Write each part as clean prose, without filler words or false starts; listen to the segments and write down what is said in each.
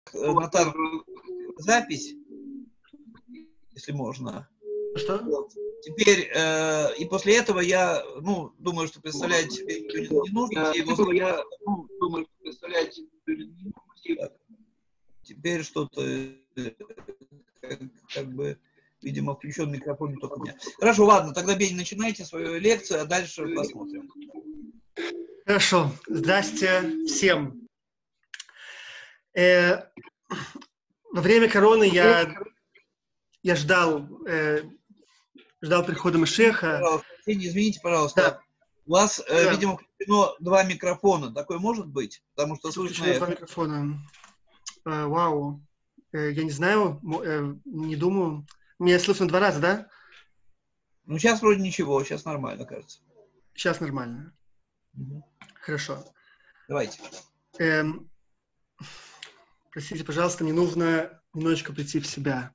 Натан, запись, если можно. Что? Вот. Теперь, и после этого я, думаю, что представлять себе не нужно. Теперь что-то, видимо, включен микрофон не только у меня. Хорошо, ладно, тогда, Бень, начинайте свою лекцию, а дальше посмотрим. Хорошо. Здрасте всем. Во время короны я ждал прихода Машеха. Извините, пожалуйста. Да. У вас, видимо, включено 2 микрофона. Такое может быть? Потому что слышно... 2 микрофона. Вау. Я не знаю, не думаю. Меня слышно 2 раза, да? Ну, сейчас вроде ничего, сейчас нормально, кажется. Сейчас нормально. Угу. Хорошо. Давайте. Простите, пожалуйста, мне нужно немножечко прийти в себя.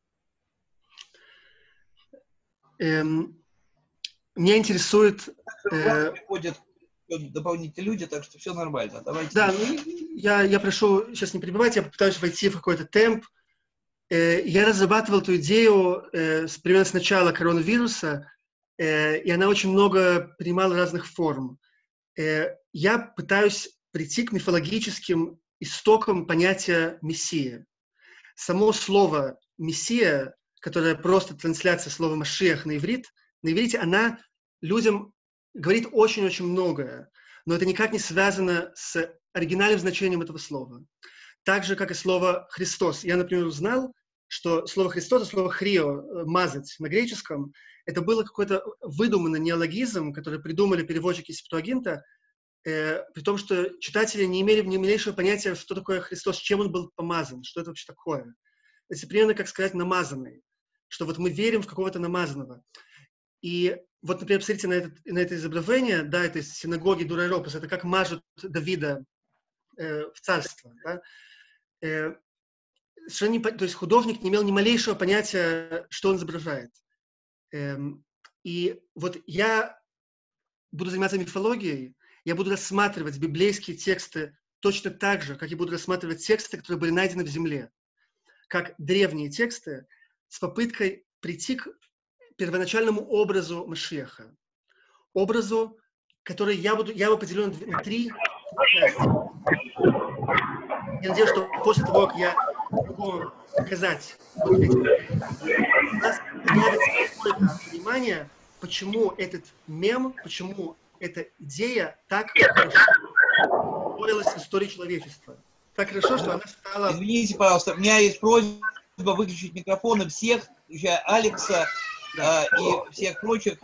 Меня интересует... Приходят дополнительные люди, так что все нормально. Давайте. Да, я прошу сейчас не перебивать, я попытаюсь войти в какой-то темп. Я разрабатывал эту идею примерно с начала коронавируса, и она очень много принимала разных форм. Я пытаюсь прийти к мифологическим истокам понятия «мессия». Само слово «мессия», которое просто трансляция слова «машиах» на иврите, она людям говорит очень-очень многое, но это никак не связано с оригинальным значением этого слова. Так же, как и слово «Христос». Я, например, узнал, что слово «Христос» и слово «хрио» — «мазать» на греческом — это было какой-то выдуманный неологизм, который придумали переводчики Септуагинта, при том, что читатели не имели ни малейшего понятия, что такое Христос, чем он был помазан, что это вообще такое. Это примерно, как сказать, намазанный, что вот мы верим в какого-то намазанного. И вот, например, посмотрите на это изображение, да, это из синагоги Дур-Айропос, это как мажут Давида в царство, да. То есть художник не имел ни малейшего понятия, что он изображает. И вот я буду заниматься мифологией, я буду рассматривать библейские тексты точно так же, как я буду рассматривать тексты, которые были найдены в земле, как древние тексты, с попыткой прийти к первоначальному образу Машиаха. Образу, который я его поделю на 3 части. Я надеюсь, что после того, как я могу показать вот эти, у нас появится какое-то понимание, почему этот мем, почему эта идея так хорошо встроилась в историю человечества. Так хорошо, что она стала... Извините, пожалуйста, у меня есть просьба выключить микрофоны всех, включая Алекса и всех прочих.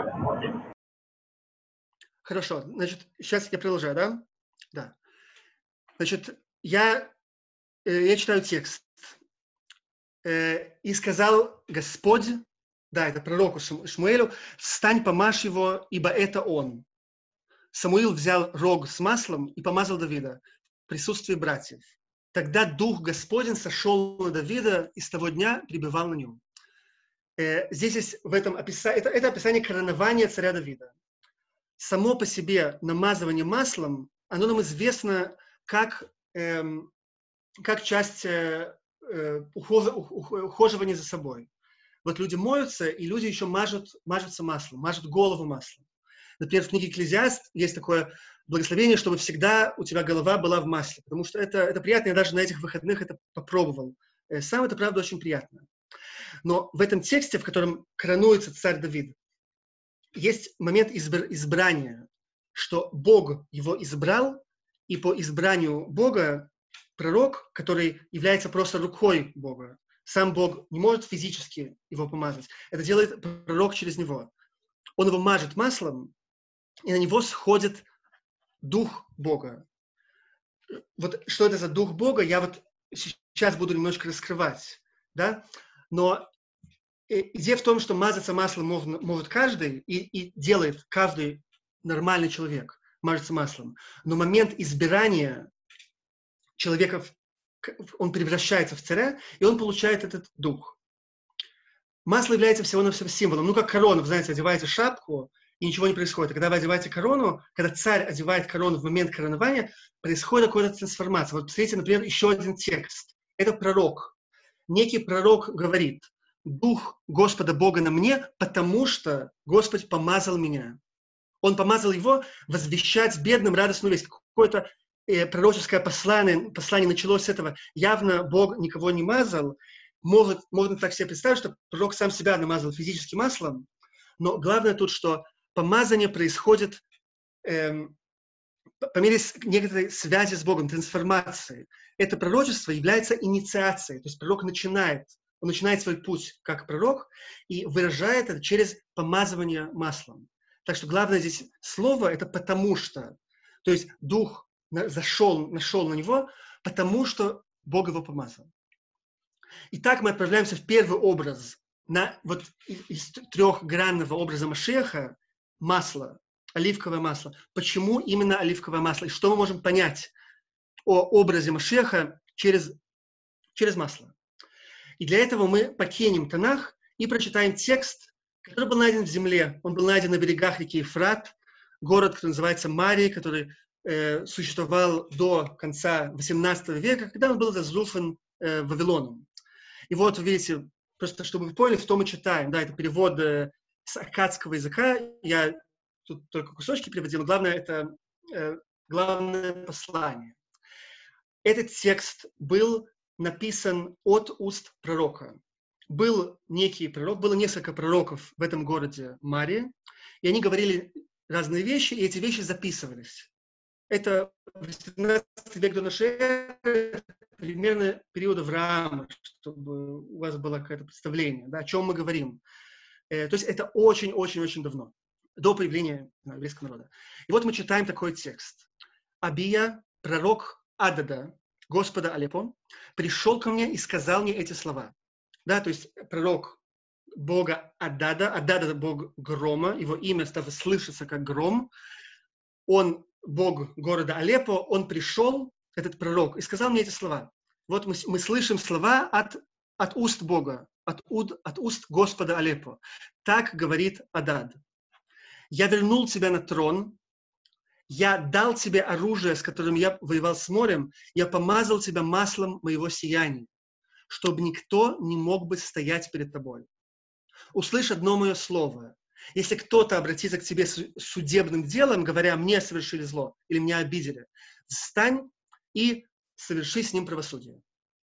Хорошо, значит, сейчас я продолжаю, да? Да. Значит, я читаю текст. «И сказал Господь, да, это пророку Шмуэлю, встань, помажь его, ибо это он. Самуил взял рог с маслом и помазал Давида в присутствии братьев. Тогда Дух Господень сошел на Давида и с того дня пребывал на нем». Здесь есть в этом описание, это описание коронования царя Давида. Само по себе намазывание маслом, оно нам известно как часть ухаживания за собой. Вот люди моются, и люди еще мажутся маслом, мажут голову маслом. Например, в книге «Экклезиаст» есть такое благословение, чтобы всегда у тебя голова была в масле, потому что это приятно, я даже на этих выходных это попробовал. Сам это, правда, очень приятно. Но в этом тексте, в котором коронуется царь Давид, есть момент избрания, что Бог его избрал, и по избранию Бога пророк, который является просто рукой Бога, сам Бог не может физически его помазать, это делает пророк через него. Он его мажет маслом, и на него сходит Дух Бога. Вот что это за Дух Бога, я вот сейчас буду немножко раскрывать, да? Но идея в том, что мазаться маслом может каждый, и делает каждый нормальный человек, мажется маслом. Но момент избирания человека, он превращается в царя, и он получает этот дух. Масло является всего-навсего символом. Ну, как корона, вы знаете, одеваете шапку, и ничего не происходит. А когда вы одеваете корону, когда царь одевает корону в момент коронования, происходит какая-то трансформация. Вот посмотрите, например, еще один текст. Это пророк. Некий пророк говорит: «Дух Господа Бога на мне, потому что Господь помазал меня». Он помазал его возвещать бедным радостную весть. Какое-то пророческое послание началось с этого. Явно Бог никого не мазал. Можно так себе представить, что пророк сам себя намазал физическим маслом. Но главное тут, что помазание происходит по мере некоторой связи с Богом, трансформации. Это пророчество является инициацией. То есть пророк начинает свой путь как пророк и выражает это через помазывание маслом. Так что главное здесь слово – это «потому что». То есть Дух нашел на него, потому что Бог его помазал. Итак, мы отправляемся в первый образ, из трехгранного образа Машиаха – масло, оливковое масло. Почему именно оливковое масло? И что мы можем понять о образе Машиаха через масло? И для этого мы покинем Танах и прочитаем текст, который был найден в земле. Он был найден на берегах реки Ефрат, город, который называется Марий, который существовал до конца XVIII века, когда он был разрушен Вавилоном. И вот, вы видите, просто чтобы вы поняли, что мы читаем. Да, это перевод с аккадского языка. Я тут только кусочки приводил. Главное, это главное послание. Этот текст был написан от уст пророка. Был некий пророк, было несколько пророков в этом городе Мария, и они говорили разные вещи, и эти вещи записывались. Это 18 век до нашей эры, примерно период Авраама, чтобы у вас было какое-то представление, да, о чем мы говорим. То есть это очень-очень-очень давно, до появления еврейского народа. И вот мы читаем такой текст. «Абия, пророк Адада, Господа Алепо, пришел ко мне и сказал мне эти слова». Да, то есть пророк Бога Адада, Адада – Бог грома, его имя стало слышаться как гром. Он Бог города Алеппо, он пришел, этот пророк, и сказал мне эти слова. Вот мы слышим слова от уст Бога, от уст Господа Алеппо. Так говорит Адад. «Я вернул тебя на трон, я дал тебе оружие, с которым я воевал с морем, я помазал тебя маслом моего сияния, чтобы никто не мог бы стоять перед тобой. Услышь одно мое слово. Если кто-то обратится к тебе с судебным делом, говоря, мне совершили зло или меня обидели, встань и соверши с ним правосудие».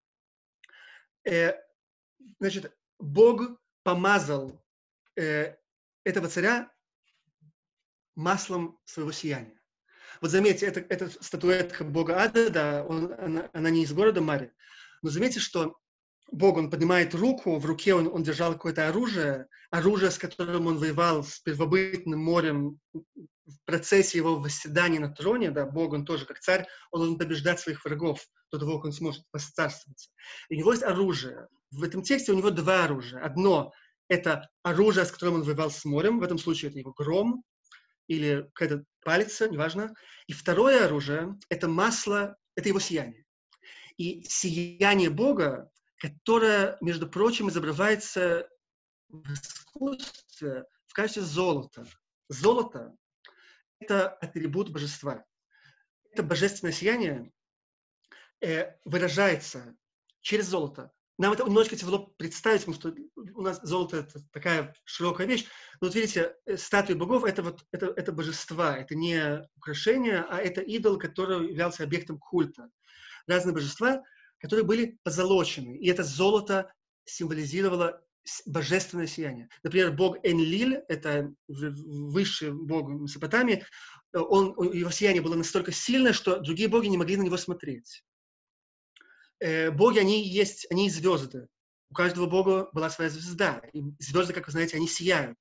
Значит, Бог помазал этого царя маслом своего сияния. Вот заметьте, это статуэтка Бога Адада, она не из города Мари, но заметьте, что Бог, он поднимает руку, в руке он держал какое-то оружие, с которым он воевал с первобытным морем в процессе его восседания на троне, да, Бог, он тоже как царь, он должен побеждать своих врагов до того, как он сможет восцарствоваться. И у него есть оружие. В этом тексте у него два оружия. Одно – это оружие, с которым он воевал с морем, в этом случае это его гром или какая-то палица, неважно. И второе оружие – это масло, это его сияние. И сияние Бога, которое, между прочим, изображается в искусстве в качестве золота. Золото – это атрибут божества. Это божественное сияние выражается через золото. Нам это немножко тяжело представить, потому что у нас золото – это такая широкая вещь. Но вот видите, статуи богов – это божества, это не украшение, а это идол, который являлся объектом культа. Разные божества, которые были позолочены. И это золото символизировало божественное сияние. Например, бог Энлиль, это высший бог Месопотамии, его сияние было настолько сильное, что другие боги не могли на него смотреть. Боги, они есть звезды. У каждого бога была своя звезда. И звезды, как вы знаете, они сияют.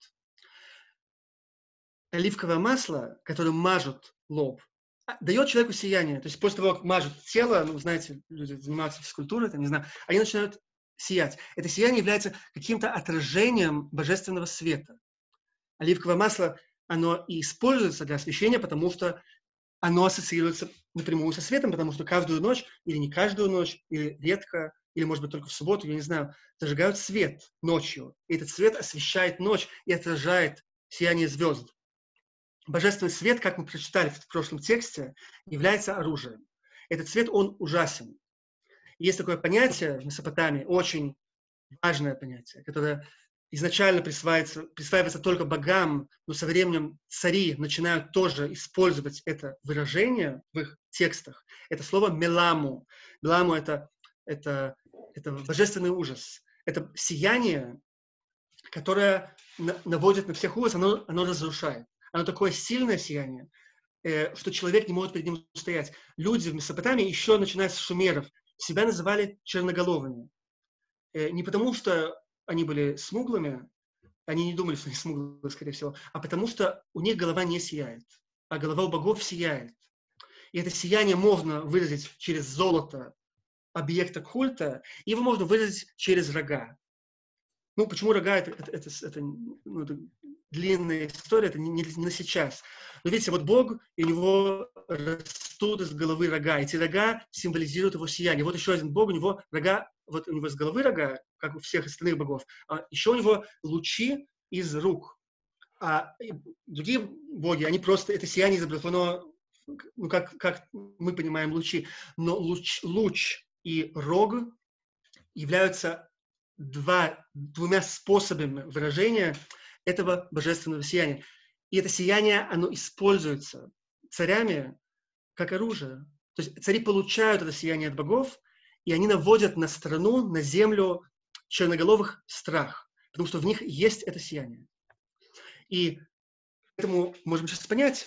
Оливковое масло, которым мажут лоб, дает человеку сияние. То есть после того, как мажут тело, знаете, люди занимаются физкультурой, не знаю, они начинают сиять. Это сияние является каким-то отражением божественного света. Оливковое масло, оно и используется для освещения, потому что оно ассоциируется напрямую со светом, потому что каждую ночь, или не каждую ночь, или редко, или, может быть, только в субботу, я не знаю, зажигают свет ночью. И этот свет освещает ночь и отражает сияние звезд. Божественный свет, как мы прочитали в прошлом тексте, является оружием. Этот свет, он ужасен. Есть такое понятие в Месопотамии, очень важное понятие, которое изначально присваивается только богам, но со временем цари начинают тоже использовать это выражение в их текстах. Это слово «меламу». «Меламу» — это божественный ужас. Это сияние, которое наводит на всех ужас, оно разрушает. Оно такое сильное сияние, что человек не может перед ним устоять. Люди в Месопотамии, еще начиная с шумеров, себя называли черноголовыми. Не потому, что они были смуглыми, они не думали, что они смуглые, скорее всего, а потому что у них голова не сияет, а голова у богов сияет. И это сияние можно выразить через золото объекта культа, и его можно выразить через рога. Ну, почему рога? Это длинная история, это не на сейчас. Но видите, вот Бог, и у него растут из головы рога. Эти рога символизируют его сияние. Вот еще один Бог, у него рога, вот у него с головы рога, как у всех остальных богов, а еще у него лучи из рук. А другие боги, они просто, это сияние изображено, ну, как мы понимаем лучи. Но луч и рог являются двумя способами выражения этого божественного сияния. И это сияние, оно используется царями как оружие. То есть цари получают это сияние от богов, и они наводят на страну, на землю черноголовых страх, потому что в них есть это сияние. И поэтому можем сейчас понять,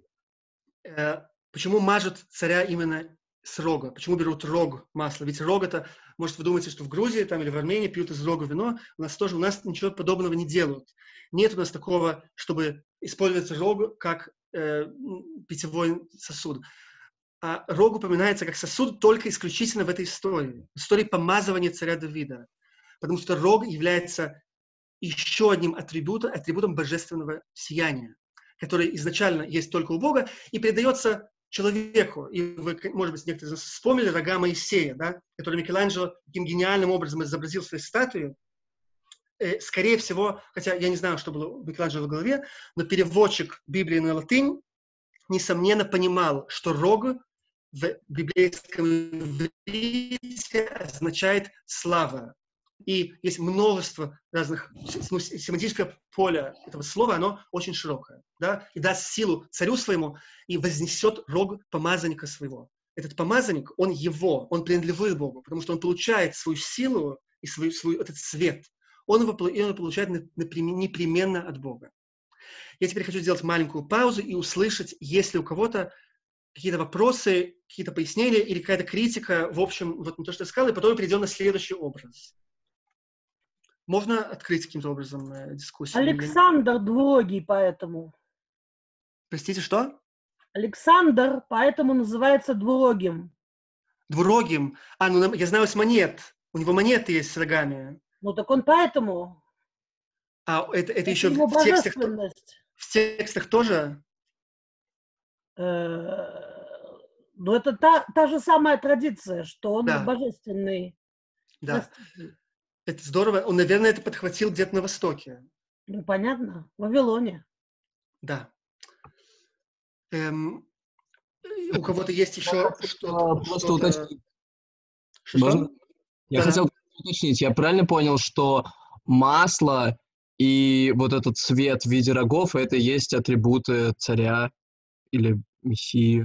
почему мажут царя именно с рога, почему берут рог масла. Ведь рог это, может, вы думаете, что в Грузии там, или в Армении пьют из рога вино, у нас ничего подобного не делают. Нет у нас такого, чтобы использовать рог как питьевой сосуд. А рог упоминается как сосуд только исключительно в этой истории, в истории помазывания царя Давида. Потому что рог является еще одним атрибутом божественного сияния, который изначально есть только у Бога и передается человеку. И вы, может быть, некоторые из нас вспомнили рога Моисея, да, который Микеланджело таким гениальным образом изобразил в своей статуе. Скорее всего, хотя я не знаю, что было у Микеланджело в голове, но переводчик Библии на латынь, несомненно, понимал, что рог в библейском иврите означает «слава». И есть множество разных, семантическое поле этого слова, оно очень широкое, да, и даст силу царю своему, и вознесет рог помазанника своего. Этот помазанник, он принадлежит Богу, потому что он получает свою силу и свой этот свет. Он его получает непременно от Бога. Я теперь хочу сделать маленькую паузу и услышать, есть ли у кого-то какие-то вопросы, какие-то пояснения или какая-то критика, в общем, вот на то, что я сказал, и потом перейдем на следующий образ. Можно открыть каким-то образом дискуссию? Александр двуогий, поэтому. Простите, что? Александр, поэтому называется двурогим. Двурогим? Ну я знаю с монет. У него монеты есть с рогами. Ну так он поэтому. А это еще его в текстах тоже? Ну это та же самая традиция, что он божественный. Да. Это здорово. Он, наверное, это подхватил где-то на Востоке. Ну, понятно. В Вавилоне. Да. У кого-то есть еще что-то? Просто уточнить. Можно? Я хотел уточнить. Я правильно понял, что масло и вот этот цвет в виде рогов — это и есть атрибуты царя или мессии?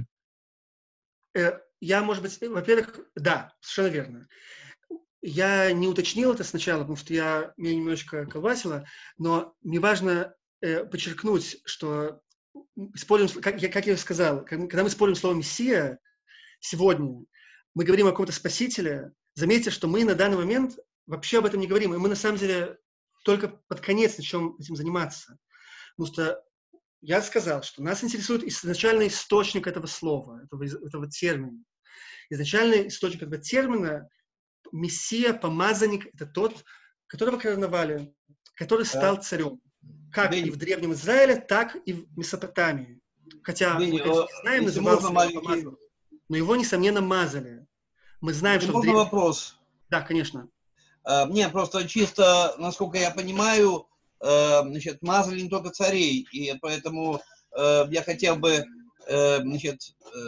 Я, может быть, во-первых, да, совершенно верно. Я не уточнил это сначала, потому что меня немножечко колбасило, но мне важно подчеркнуть, что используем, как я сказал, когда мы используем слово «мессия» сегодня, мы говорим о каком-то спасителе. Заметьте, что мы на данный момент вообще об этом не говорим, и мы на самом деле только под конец начнем этим заниматься. Потому что я сказал, что нас интересует изначальный источник этого слова, этого термина. Изначальный источник этого термина — Мессия, помазанник — это тот, которого короновали, который стал царем. Как и в Древнем Израиле, так и в Месопотамии. Хотя, мы, конечно, не знаем, назывался помазанник, но его, несомненно, мазали. Мы знаем, что... Можно вопрос? Да, конечно. Мне просто чисто, насколько я понимаю, значит, мазали не только царей, и поэтому я хотел бы, значит,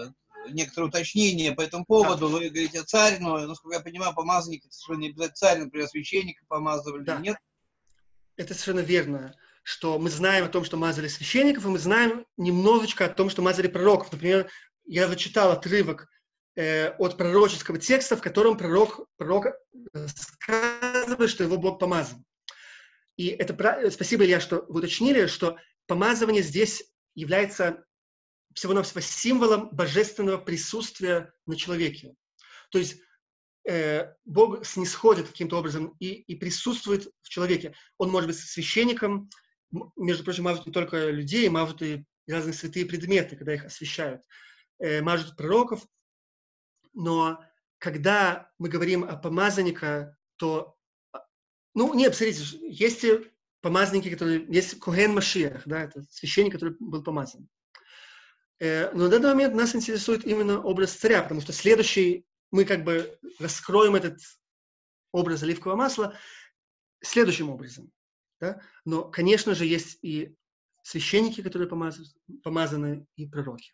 некоторые уточнения по этому поводу. Вы говорите царь, но, насколько я понимаю, помазанник это совершенно не обязательно царь, например, священника помазывали, Да. нет? Это совершенно верно, что мы знаем о том, что мазали священников, и мы знаем немножечко о том, что мазали пророков. Например, я зачитал отрывок от пророческого текста, в котором пророк рассказывает, что его Бог помазал. И это спасибо, Илья, что вы уточнили, что помазывание здесь является всего-навсего символом божественного присутствия на человеке. То есть Бог снисходит каким-то образом и присутствует в человеке. Он может быть священником, между прочим, мажут не только людей, мажут и разные святые предметы, когда их освящают. Мажут пророков. Но когда мы говорим о помазаннике, то... Ну, нет, смотрите, есть помазанники, которые... Есть Коген Машиах, да, это священник, который был помазан. Но на данный момент нас интересует именно образ царя, потому что следующий... Мы как бы раскроем этот образ оливкового масла следующим образом. Да? Но, конечно же, есть и священники, которые помазаны, и пророки.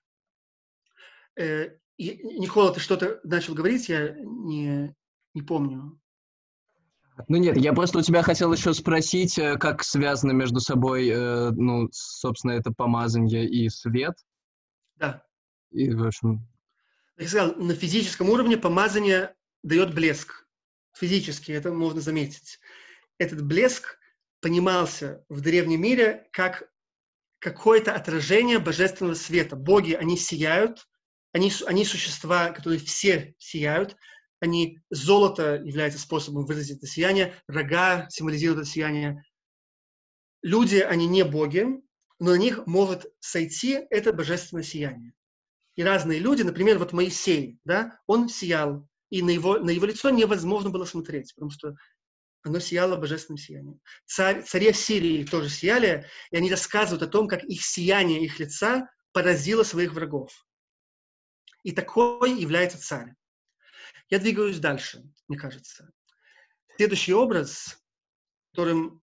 Никола, ты что-то начал говорить, я не помню. Ну нет, я просто у тебя хотел еще спросить, как связано между собой, ну, собственно, это помазанье и свет. Да. И, в общем... Я сказал, на физическом уровне помазание дает блеск. Физически, это можно заметить. Этот блеск понимался в древнем мире как какое-то отражение божественного света. Боги, они сияют, они существа, которые все сияют. Золото является способом выразить это сияние, рога символизируют это сияние. Люди, они не боги, но на них может сойти это божественное сияние. И разные люди, например, вот Моисей, да, он сиял, и на его лицо невозможно было смотреть, потому что оно сияло божественным сиянием. Цари Сирии тоже сияли, и они рассказывают о том, как их сияние, их лица поразило своих врагов. И такой является царь. Я двигаюсь дальше, мне кажется. Следующий образ, которым...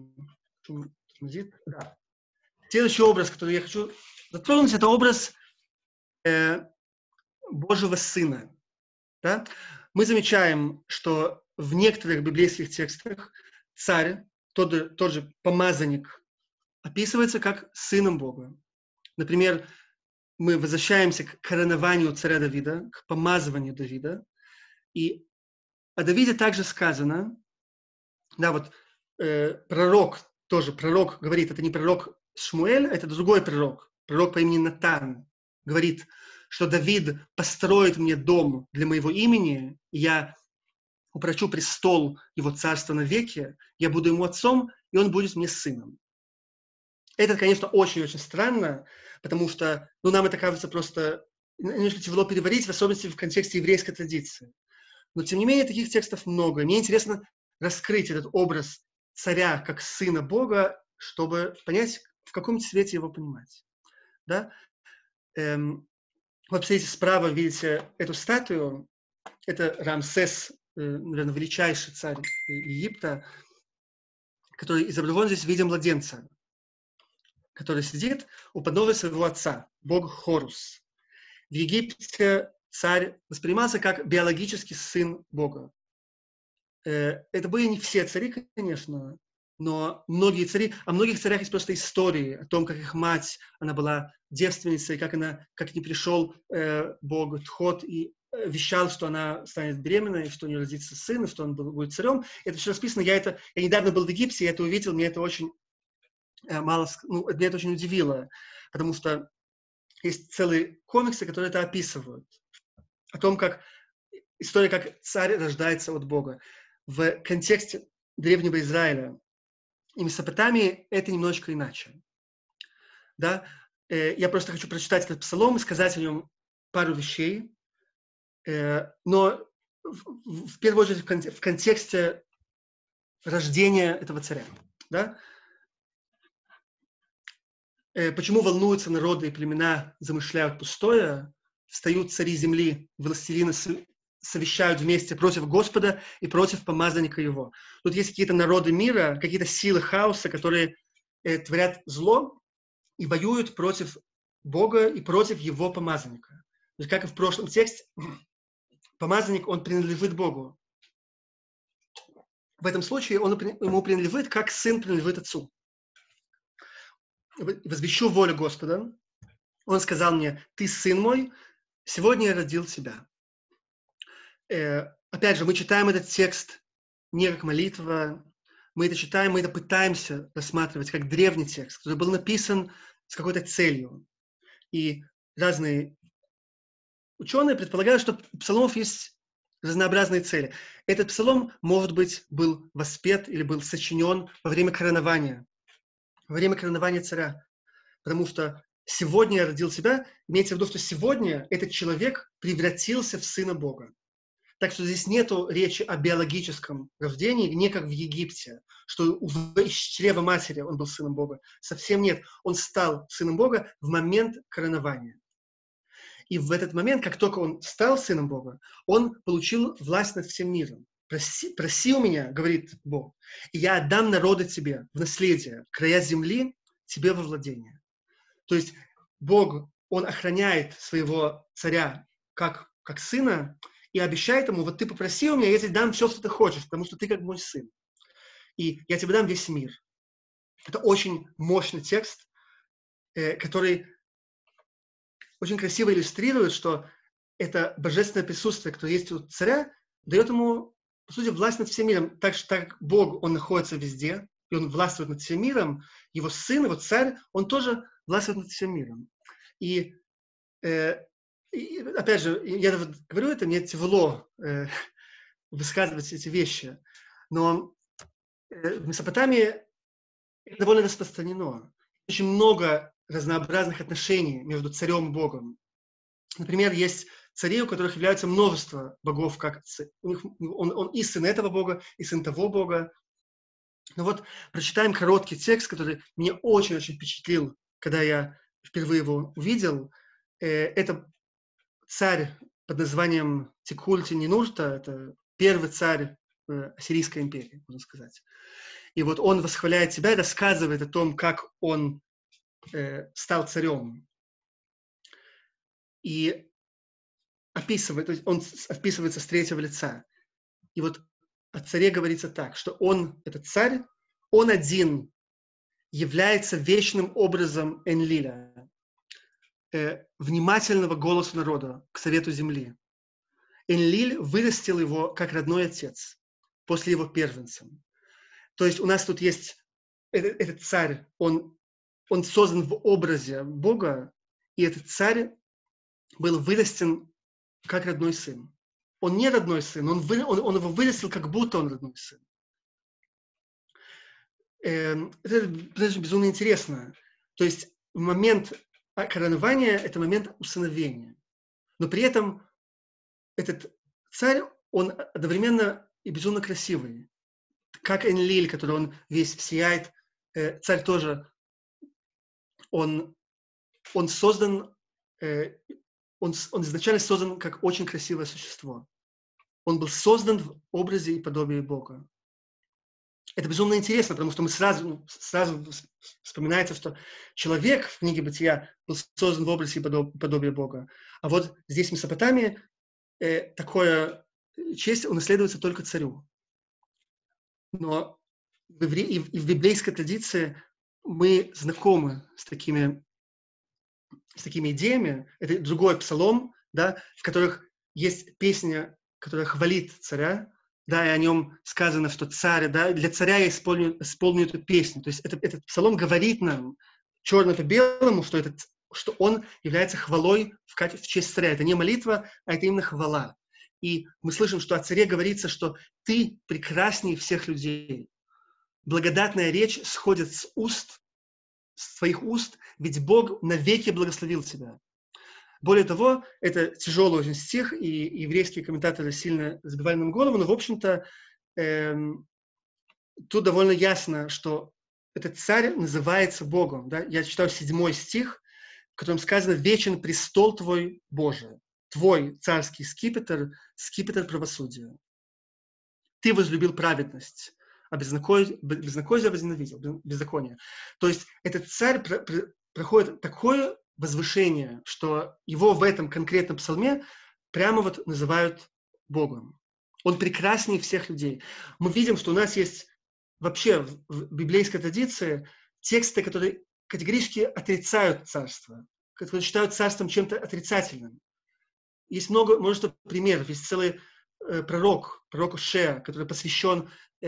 Да. Следующий образ, который я хочу затронуть, это образ Божьего Сына. Да? Мы замечаем, что в некоторых библейских текстах царь, тот же помазанник, описывается как сыном Бога. Например, мы возвращаемся к коронованию царя Давида, к помазыванию Давида. И о Давиде также сказано, да, вот пророк говорит, это не пророк Шмуэль, это другой пророк по имени Натан, говорит, что Давид построит мне дом для моего имени, и я упрочу престол его царства навеки, я буду ему отцом, и он будет мне сыном. Это, конечно, очень-очень странно, потому что нам это кажется просто немножко тяжело переварить, в особенности в контексте еврейской традиции. Но, тем не менее, таких текстов много. Мне интересно раскрыть этот образ царя как сына Бога, чтобы понять, в каком цвете его понимать. Да? Вот, смотрите, справа видите эту статую. Это Рамсес, наверное, величайший царь Египта, который изображен здесь в виде младенца, который сидит у подножия своего отца, бог Хорус. В Египте царь воспринимался как биологический сын Бога. Это были не все цари, конечно, но многие цари, о многих царях есть просто истории о том, как их мать, она была девственницей, как не пришел Бог Тхот и вещал, что она станет беременной, что у нее родится сын, что он будет царем. Это все расписано. Я недавно был в Египте, я это увидел, меня это очень меня это очень удивило, потому что есть целые комиксы, которые это описывают. О том, как история, как царь рождается от Бога. В контексте древнего Израиля и Месопотамии это немножечко иначе. Да? Я просто хочу прочитать этот псалом и сказать о нем пару вещей. Но в первую очередь в контексте рождения этого царя. Да? Почему волнуются народы и племена, замышляют пустое, встают цари земли, властелины совещают вместе против Господа и против помазанника его. Тут есть какие-то народы мира, какие-то силы хаоса, которые творят зло и воюют против Бога и против его помазанника. есть, как и в прошлом тексте, помазанник, он принадлежит Богу. В этом случае ему принадлежит, как сын принадлежит отцу. «Возвещу волю Господа». Он сказал мне: «Ты сын мой, сегодня я родил тебя». Опять же, мы читаем этот текст не как молитва, мы это читаем, мы это пытаемся рассматривать как древний текст, который был написан с какой-то целью. И разные ученые предполагают, что у псалмов есть разнообразные цели. Этот псалом, может быть, был воспет или был сочинен во время коронования царя. Потому что «сегодня я родил тебя», имеется в виду, что сегодня этот человек превратился в сына Бога. Так что здесь нету речи о биологическом рождении, не как в Египте, что из чрева матери он был сыном Бога. Совсем нет. Он стал сыном Бога в момент коронования. И в этот момент, как только он стал сыном Бога, он получил власть над всем миром. «Проси у меня, — говорит Бог, — и я отдам народы тебе в наследие, края земли тебе во владение». То есть Бог, он охраняет своего царя как сына и обещает ему: вот ты попроси у меня, я тебе дам все, что ты хочешь, потому что ты как мой сын. И я тебе дам весь мир. Это очень мощный текст, который очень красиво иллюстрирует, что это божественное присутствие, которое есть у царя, дает ему, по сути, власть над всем миром. Так как Бог, он находится везде, и он властвует над всем миром, его сын, его царь, он тоже властвует над всем миром. И опять же, я говорю это, мне тяжело высказывать эти вещи, но в Месопотамии это довольно распространено. Очень много разнообразных отношений между царем и Богом. Например, есть цари, у которых является множество богов, как он и сын этого Бога, и сын того Бога. Но вот прочитаем короткий текст, который меня очень-очень впечатлил, когда я впервые его увидел. Это царь под названием Тикуль-Тининурта, это первый царь Ассирийской империи, можно сказать. И вот он восхваляет себя и рассказывает о том, как он стал царем. И описывает, то есть он описывается с третьего лица. И вот о царе говорится так, что он, этот царь, он один является вечным образом Энлиля, внимательного голоса народа к совету земли. Энлиль вырастил его как родной отец после его первенца. То есть у нас тут есть этот царь, он создан в образе Бога, и этот царь был вырастен как родной сын. Он не родной сын, он его вырастил, как будто он родной сын. Это безумно интересно. То есть момент коронования – это момент усыновления. Но при этом этот царь, он одновременно и безумно красивый. Как Энлиль, который он весь сияет, царь тоже, он создан, он изначально создан как очень красивое существо. Он был создан в образе и подобии Бога. Это безумно интересно, потому что мы сразу вспоминается, что человек в книге Бытия был создан в образе и подобии Бога. А вот здесь в Месопотамии такое честь унаследуется только царю. Но и в библейской традиции мы знакомы с такими идеями. Это другой псалом, да, в которых есть песня, которая хвалит царя, да, и о нем сказано, что царь, да, для царя я исполню эту песню. То есть этот псалом говорит нам черно по белому, что он является хвалой в честь царя. Это не молитва, а это именно хвала. И мы слышим, что о царе говорится, что ты прекрасней всех людей. Благодатная речь сходит с твоих уст, ведь Бог навеки благословил тебя. Более того, это тяжелый очень стих, и еврейские комментаторы сильно забивали нам голову, но, в общем-то, тут довольно ясно, что этот царь называется Богом. Да? Я читаю 7 стих, в котором сказано: «Вечен престол твой, Боже, твой царский скипетр, скипетр правосудия. Ты возлюбил праведность, а беззаконие возненавидел, беззаконие». То есть этот царь проходит такое возвышение, что его в этом конкретном псалме прямо вот называют Богом. Он прекраснее всех людей. Мы видим, что у нас есть вообще в библейской традиции тексты, которые категорически отрицают царство, которые считают царством чем-то отрицательным. Есть множество примеров. Есть целый пророк Ошея, который посвящен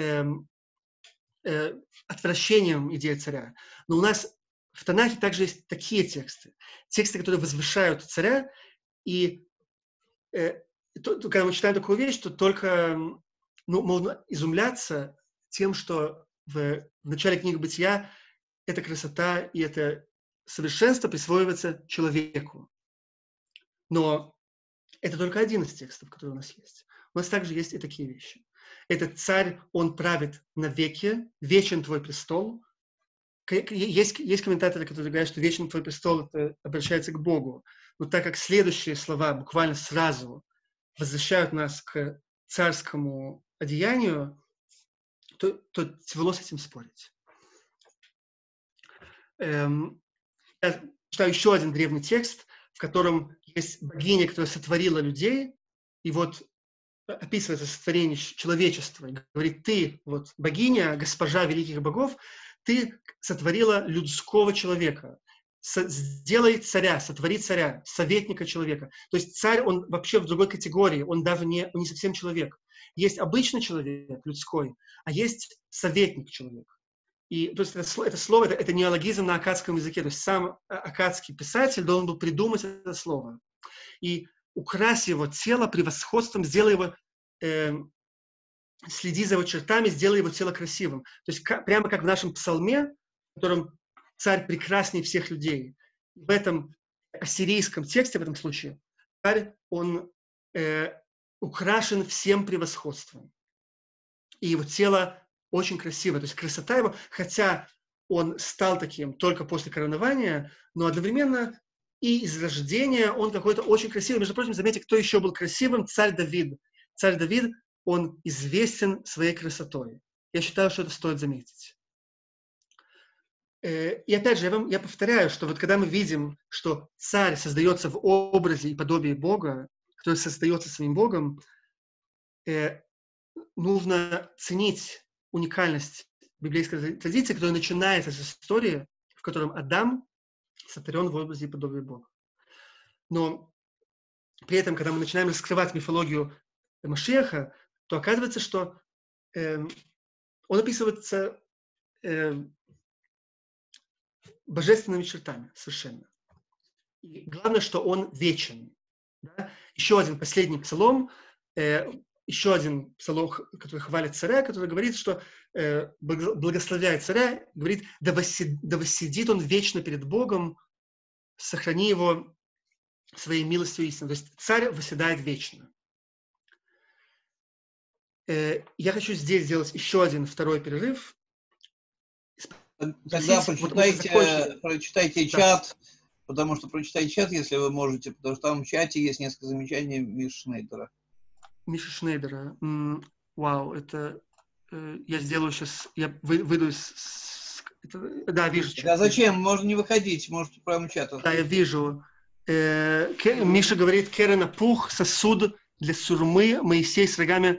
отвращением идеи царя. Но у нас в Танахе также есть такие тексты. Тексты, которые возвышают царя. И когда мы читаем такую вещь, то только можно изумляться тем, что в начале книги Бытия эта красота и это совершенство присваивается человеку. Но это только один из текстов, который у нас есть. У нас также есть и такие вещи. Этот царь, он правит навеки, вечен твой престол. Есть комментаторы, которые говорят, что вечен твой престол это обращается к Богу. Но так как следующие слова буквально сразу возвращают нас к царскому одеянию, то тяжело с этим спорить. Я читаю еще один древний текст, в котором есть богиня, которая сотворила людей, и вот описывается сотворение человечества. И говорит, ты, вот богиня, госпожа великих богов, ты сотворила людского человека. Сделай царя, сотвори царя, советника человека. То есть царь, он вообще в другой категории, он даже не совсем человек. Есть обычный человек, людской, а есть советник человек. И то есть это слово, это неологизм на аккадском языке. То есть сам аккадский писатель должен был придумать это слово. И укрась его тело превосходством, сделай его, следи за его чертами, сделай его тело красивым. То есть прямо как в нашем псалме, в котором царь прекраснее всех людей. В этом ассирийском тексте, в этом случае, царь, он украшен всем превосходством. И его тело очень красивое. То есть красота его, хотя он стал таким только после коронования, но одновременно и из рождения он какой-то очень красивый. Между прочим, заметьте, кто еще был красивым? Царь Давид. Царь Давид, он известен своей красотой. Я считаю, что это стоит заметить. И опять же, я повторяю, что вот когда мы видим, что царь создается в образе и подобии Бога, который создается своим Богом, нужно ценить уникальность библейской традиции, которая начинается с истории, в котором Адам сотворен в образе и подобии Бога. Но при этом, когда мы начинаем раскрывать мифологию Машиаха, то оказывается, что он описывается божественными чертами совершенно. И главное, что он вечен. Да? Еще один последний псалом, еще один псалом, который хвалит царя, который говорит, что благословляет царя, говорит, да воссидит он вечно перед Богом, сохрани его своей милостью и истиной. То есть царь восседает вечно. Я хочу здесь сделать еще один второй перерыв. Тогда прочитайте чат, потому что прочитайте чат, если вы можете, потому что там в чате есть несколько замечаний Миши Шнейдера. Миша Шнейдера. Вау, это... Я сделаю сейчас... Я выйду из... Да, вижу чат. Да зачем? Можно не выходить, можете прямо чат. Да, я вижу. Миша говорит, Керена пух, сосуд для сурмы, Моисей с рогами.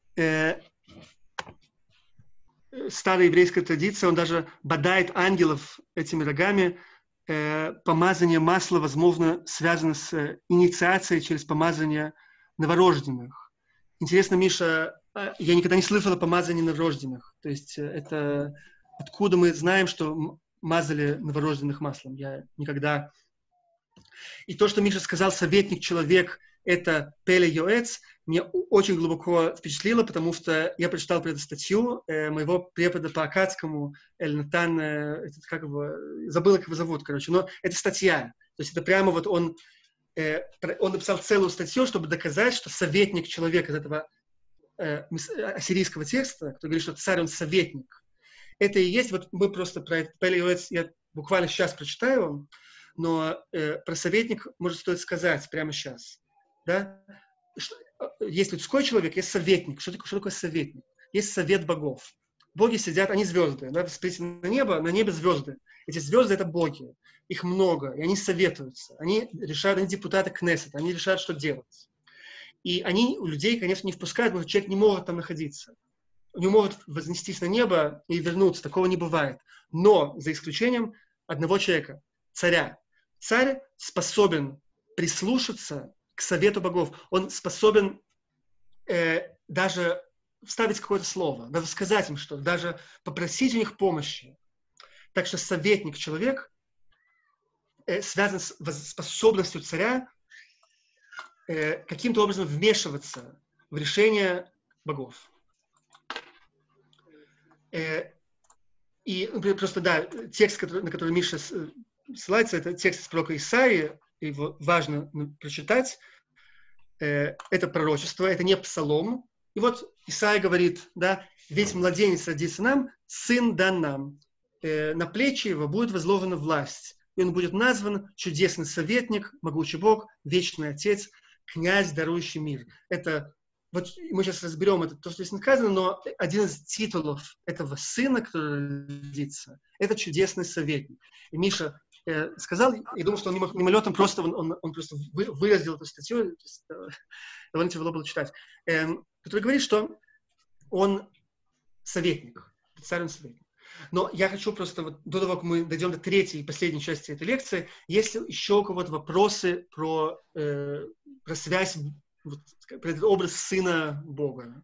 Старая еврейская традиция, он даже бодает ангелов этими рогами. Помазание масла, возможно, связано с инициацией через помазание новорожденных. Интересно, Миша, я никогда не слышал о помазании новорожденных. То есть это откуда мы знаем, что мазали новорожденных маслом? Я никогда... И то, что Миша сказал, советник, человек, это Пеле Йоэц, мне очень глубоко впечатлило, потому что я прочитал эту статью моего препода по аккадскому, Эль-Натан, забыл, как его зовут, короче, но это статья. То есть это прямо вот он написал целую статью, чтобы доказать, что советник человека из этого ассирийского текста, который говорит, что царь, он советник. Это и есть, вот мы просто про Пеле Йоэц, я буквально сейчас прочитаю вам, но про советник, может, стоит сказать прямо сейчас. Да? Есть людской человек, есть советник. Что такое советник? Есть совет богов. Боги сидят, они звезды. Да? Смотрите на небо звезды. Эти звезды — это боги. Их много, и они советуются. Они решают, они депутаты Кнессета, они решают, что делать. И они у людей, конечно, не впускают, потому что человек не может там находиться. Не может вознестись на небо и вернуться. Такого не бывает. Но за исключением одного человека, царя. Царь способен прислушаться к совету богов. Он способен даже вставить какое-то слово, даже сказать им что-то, даже попросить у них помощи. Так что советник, человек, связан с способностью царя каким-то образом вмешиваться в решение богов. И просто, да, текст, на который Миша ссылается, это текст из пророка Исаии, его важно прочитать. Это пророчество, это не псалом. И вот Исаия говорит, да, ведь младенец родится нам, сын дан нам. На плечи его будет возложена власть. И он будет назван чудесный советник, могучий Бог, вечный Отец, князь, дарующий мир. Это, вот мы сейчас разберем это, то, что здесь сказано, но один из титулов этого сына, который родится, это чудесный советник. И Миша сказал, я думал, что он мимолетом просто, он просто выразил эту статью, то есть, довольно тяжело было читать, который говорит, что он советник, царь он советник. Но я хочу просто, вот, до того, как мы дойдем до третьей и последней части этой лекции, есть ли еще у кого-то вопросы про связь, вот, про этот образ сына Бога?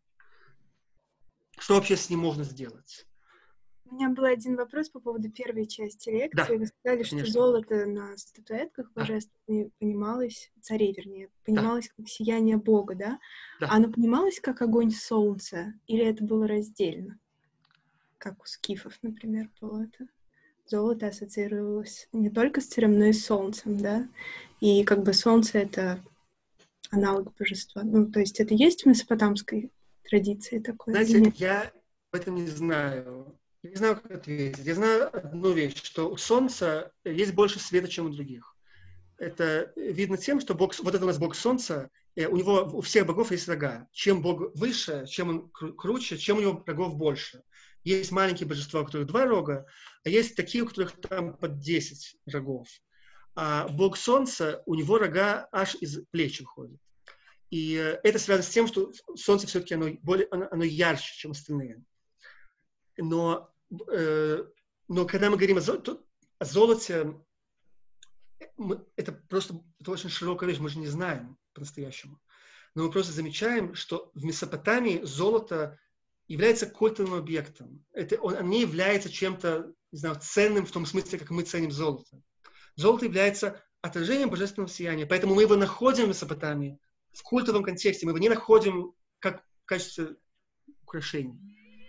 Что вообще с ним можно сделать? У меня был один вопрос по поводу первой части лекции. Да, вы сказали, конечно. что золото на статуэтках божественных понималось, царей вернее, понималось как сияние Бога, да? Да. А оно понималось как огонь солнца? Или это было раздельно? Как у скифов, например, было это. Золото ассоциировалось не только с царем, но и с солнцем, да? И как бы солнце — это аналог божества. Ну, то есть это есть в месопотамской традиции такое? Знаете, я об этом не знаю. Я не знаю, как ответить. Я знаю одну вещь, что у Солнца есть больше света, чем у других. Это видно тем, что Бог, вот это у нас Бог Солнца, у него, у всех богов есть рога. Чем Бог выше, чем он круче, чем у него рогов больше. Есть маленькие божества, у которых 2 рога, а есть такие, у которых там под 10 рогов. А Бог Солнца, у него рога аж из плеч уходят. И это связано с тем, что Солнце все-таки оно ярче, чем остальные. Но когда мы говорим о золоте, это очень широкая вещь, мы же не знаем по-настоящему. Но мы просто замечаем, что в Месопотамии золото является культовым объектом. Он не является чем-то, не знаю, ценным в том смысле, как мы ценим золото. Золото является отражением божественного сияния, поэтому мы его находим в Месопотамии в культовом контексте, мы его не находим как в качестве украшений.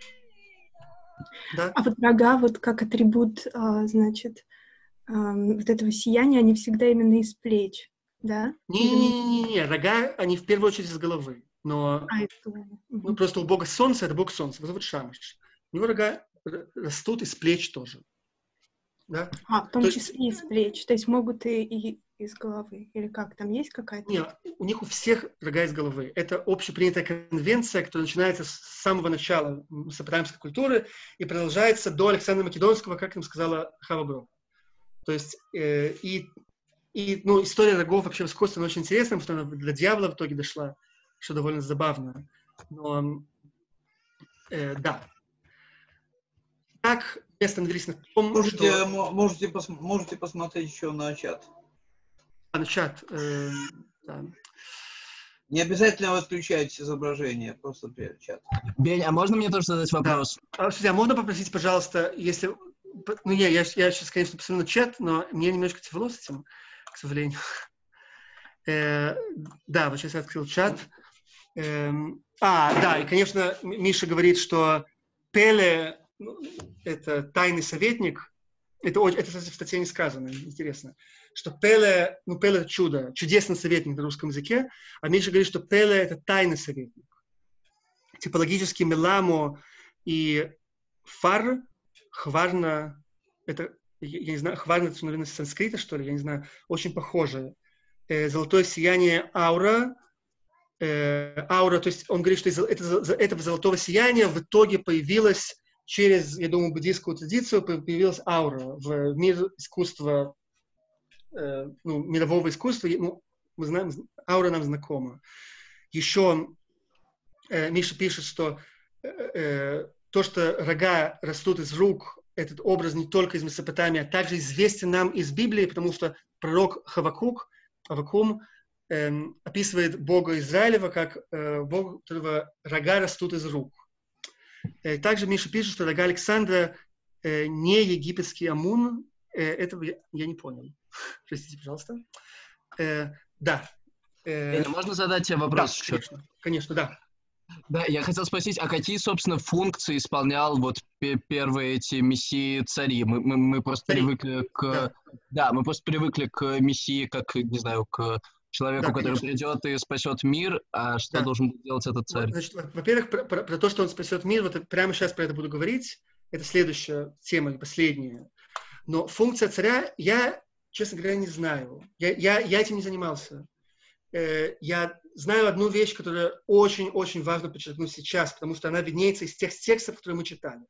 Да? А вот рога, вот как атрибут, значит, вот этого сияния, они всегда именно из плеч, да? Не, рога, они в первую очередь из головы. Но просто у Бога Солнца, это Бог Солнца, его зовут Шамаш. У него рога растут из плеч тоже. Да? В том числе из плеч, то есть могут и из головы, или как, там есть какая-то? Нет, у них у всех рога из головы. Это общепринятая конвенция, которая начинается с самого начала месопотамской культуры и продолжается до Александра Македонского, как им сказала Хава Брок. То есть, история рогов вообще в искусстве очень интересная, потому что она для дьявола в итоге дошла, что довольно забавно. Но, да. Так, мы остановились на том, Можете посмотреть еще на чат. На чат, да. Не обязательно отключать изображение, просто чат. Бень, а можно мне тоже задать вопрос? Да. А можно попросить, пожалуйста, если... Ну, я сейчас, конечно, посмотрю на чат, но мне немножко тяжело с этим, к сожалению. Да, вот сейчас я открыл чат. Да, и, конечно, Миша говорит, что Пеле, это тайный советник, это в статье не сказано, интересно, что Пеле это чудо, чудесный советник на русском языке, а Миша говорит, что Пеле это тайный советник. Типологически Меламо и Фар, Хварна, это, я не знаю, Хварна, это, наверное, с санскрита, что ли, я не знаю, очень похоже. Золотое сияние аура, то есть он говорит, что из этого золотого сияния в итоге появилась через, я думаю, буддийскую традицию появилась аура в мир искусства, мирового искусства. Мы знаем, аура нам знакома. Еще Миша пишет, что то, что рога растут из рук, этот образ не только из Месопотамии, а также известен нам из Библии, потому что пророк Аввакум описывает Бога Израилева как Бога, у которого рога растут из рук. Также Миша пишет, что рога Александра не египетский Амун. Этого я не понял. Простите, пожалуйста. Да. Можно задать тебе вопрос? Да, конечно, да. Да, я хотел спросить, а какие, собственно, функции исполнял вот первые эти мессии-цари? Мы просто привыкли к... Да, мы просто привыкли к мессии, как, не знаю, к человеку, который придет и спасет мир, а что должен делать этот царь? Значит, во-первых, про то, что он спасет мир, вот прямо сейчас про это буду говорить. Это следующая тема, последняя. Но функция царя, я, честно говоря, не знаю. Я этим не занимался. Я знаю одну вещь, которая очень-очень важно подчеркнуть сейчас, потому что она виднеется из тех текстов, которые мы читали.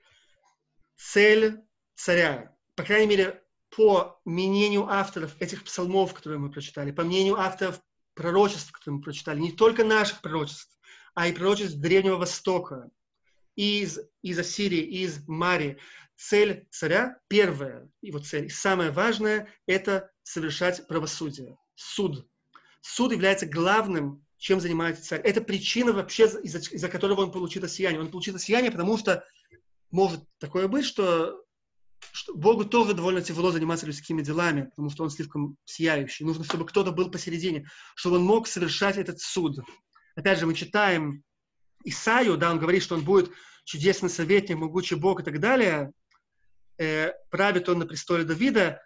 Цель царя, по крайней мере, по мнению авторов этих псалмов, которые мы прочитали, по мнению авторов пророчеств, которые мы прочитали, не только наших пророчеств, а и пророчеств Древнего Востока, из Ассирии, из Марии. Цель царя, первая его цель, и самое важное, это совершать правосудие, суд. Суд является главным, чем занимается царь. Это причина вообще, из-за которого он получил осияние. Он получил осияние, потому что может такое быть, что Богу тоже довольно тяжело заниматься людскими делами, потому что он слишком сияющий. Нужно, чтобы кто-то был посередине, чтобы он мог совершать этот суд. Опять же, мы читаем Исаию, да, он говорит, что он будет чудесный советник, могучий Бог и так далее. Правит он на престоле Давида,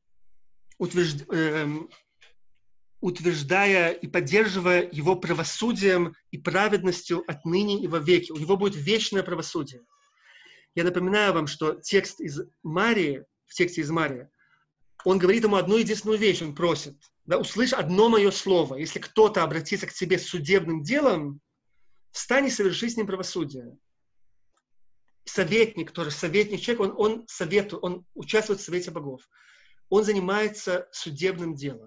утверждая и поддерживая его правосудием и праведностью отныне и вовеки. У него будет вечное правосудие. Я напоминаю вам, что текст из Марии, в тексте из Марии, он говорит ему одну единственную вещь, он просит. Да, услышь одно мое слово. Если кто-то обратится к тебе с судебным делом, встань и соверши с ним правосудие. Советник, тоже советник, человек, он советует, он участвует в совете богов. Он занимается судебным делом.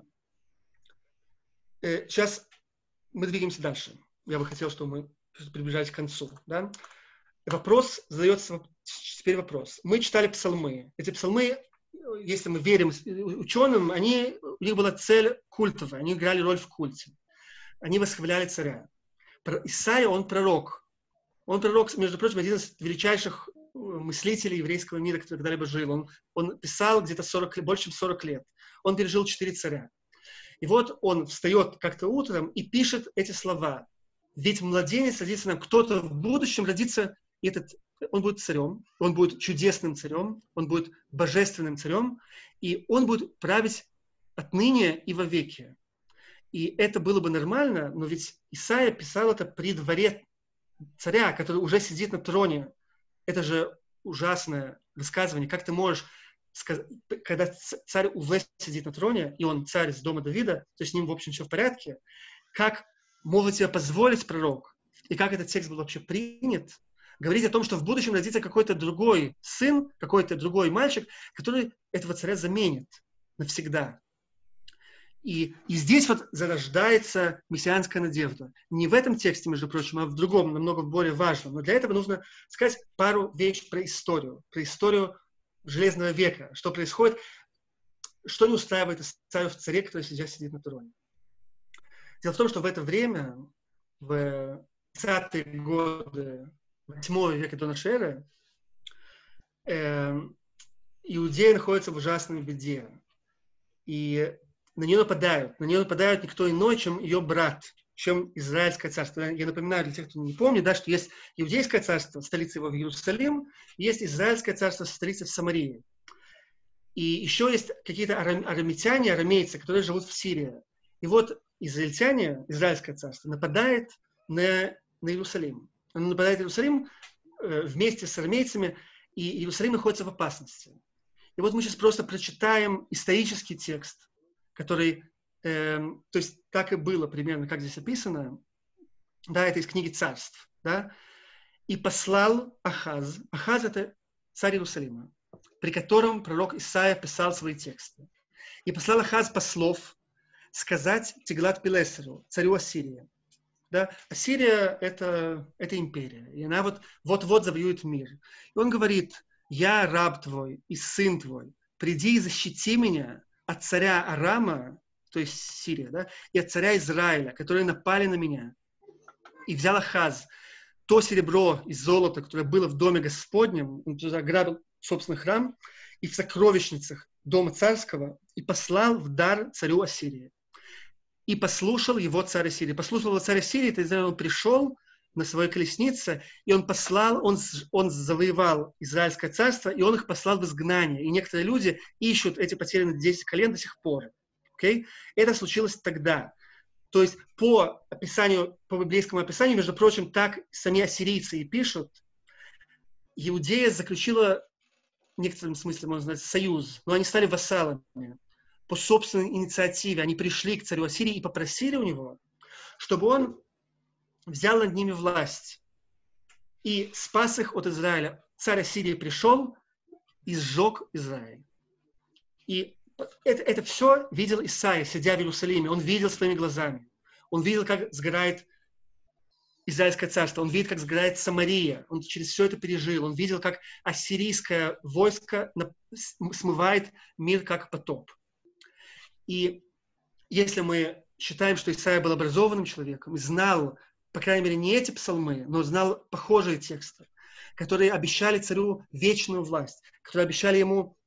Сейчас мы двигаемся дальше. Я бы хотел, чтобы мы приближались к концу. Да? Вопрос задается, теперь вопрос. Мы читали псалмы. Эти псалмы, если мы верим ученым, у них была цель культовая. Они играли роль в культе. Они восхваляли царя. Исаия, он пророк. Он пророк, между прочим, один из величайших мыслителей еврейского мира, который когда-либо жил. Он писал где-то больше, чем 40 лет. Он пережил 4 царя. И вот он встает как-то утром и пишет эти слова. Ведь младенец родится нам, кто-то в будущем родится, он будет царем, он будет чудесным царем, он будет божественным царем, и он будет править отныне и вовеки. И это было бы нормально, но ведь Исаия писал это при дворе царя, который уже сидит на троне. Это же ужасное высказывание. Как ты можешь сказать, когда царь уже сидит на троне, и он царь из дома Давида, то есть с ним, в общем, все в порядке, как может себе позволить пророк, и как этот текст был вообще принят, говорить о том, что в будущем родится какой-то другой сын, какой-то другой мальчик, который этого царя заменит навсегда. И здесь вот зарождается мессианская надежда. Не в этом тексте, между прочим, а в другом, намного более важном. Но для этого нужно сказать пару вещей про историю Железного века. Что происходит, что не устраивает Исаию в царе, который сейчас сидит на троне. Дело в том, что в это время, в 30-е годы 8 века до нашей эры, Иудея находится в ужасной беде. И на нее нападают. На нее нападают никто иной, чем ее брат, чем Израильское царство. Я напоминаю для тех, кто не помнит, да, что есть Иудейское царство, столица его в Иерусалим, есть Израильское царство, столица в Самарии. И еще есть какие-то арамейцы, которые живут в Сирии. И вот Израильское царство, нападает на Иерусалим. Оно нападает на Иерусалим вместе с арамейцами, и Иерусалим находится в опасности. И вот мы сейчас просто прочитаем исторический текст, который, то есть так и было примерно, как здесь описано, да, это из книги Царств, да, и послал Ахаз. Ахаз — это царь Иерусалима, при котором пророк Исаия писал свои тексты. И послал Ахаз послов сказать Тиглат-Пилесеру, царю Ассирии. Да? Ассирия — это империя, и она вот-вот завоюет мир. И он говорит: «Я раб твой и сын твой, приди и защити меня от царя Арама», то есть Сирия, да, и от царя Израиля, которые напали на меня. И взял Ахаз то серебро и золото, которое было в доме Господнем, он туда ограбил собственный храм, и в сокровищницах дома царского, и послал в дар царю Ассирии. И послушал его царь Ассирии. Послушал его царь Ассирии, то есть он пришел на своей колеснице, и он послал, он завоевал Израильское царство, и он их послал в изгнание. И некоторые люди ищут эти потерянные 10 колен до сих пор. Okay? Это случилось тогда. То есть по библейскому описанию, между прочим, так сами ассирийцы и пишут, Иудея заключила в некотором смысле, можно сказать, союз, но они стали вассалами. По собственной инициативе они пришли к царю Ассирии и попросили у него, чтобы он взял над ними власть и спас их от Израиля. Царь Ассирии пришел и сжег Израиль. И это все видел Исаия, сидя в Иерусалиме. Он видел своими глазами. Он видел, как сгорает Израильское царство. Он видит, как сгорает Самария. Он через все это пережил. Он видел, как ассирийское войско смывает мир как потоп. И если мы считаем, что Исаия был образованным человеком и знал, по крайней мере, не эти псалмы, но знал похожие тексты, которые обещали царю вечную власть, которые обещали ему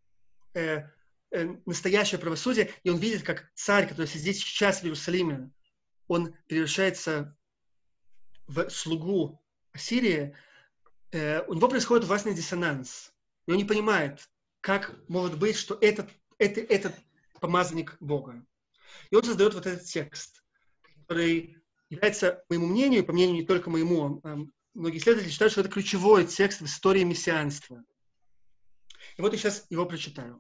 настоящее правосудие, и он видит, как царь, который сидит сейчас в Иерусалиме, он превращается в слугу Ассирии, у него происходит властный диссонанс. И он не понимает, как может быть, что этот помазанник Бога. И он создает вот этот текст, который является, по моему мнению, по мнению не только моему, многие исследователи считают, что это ключевой текст в истории мессианства. И вот я сейчас его прочитаю.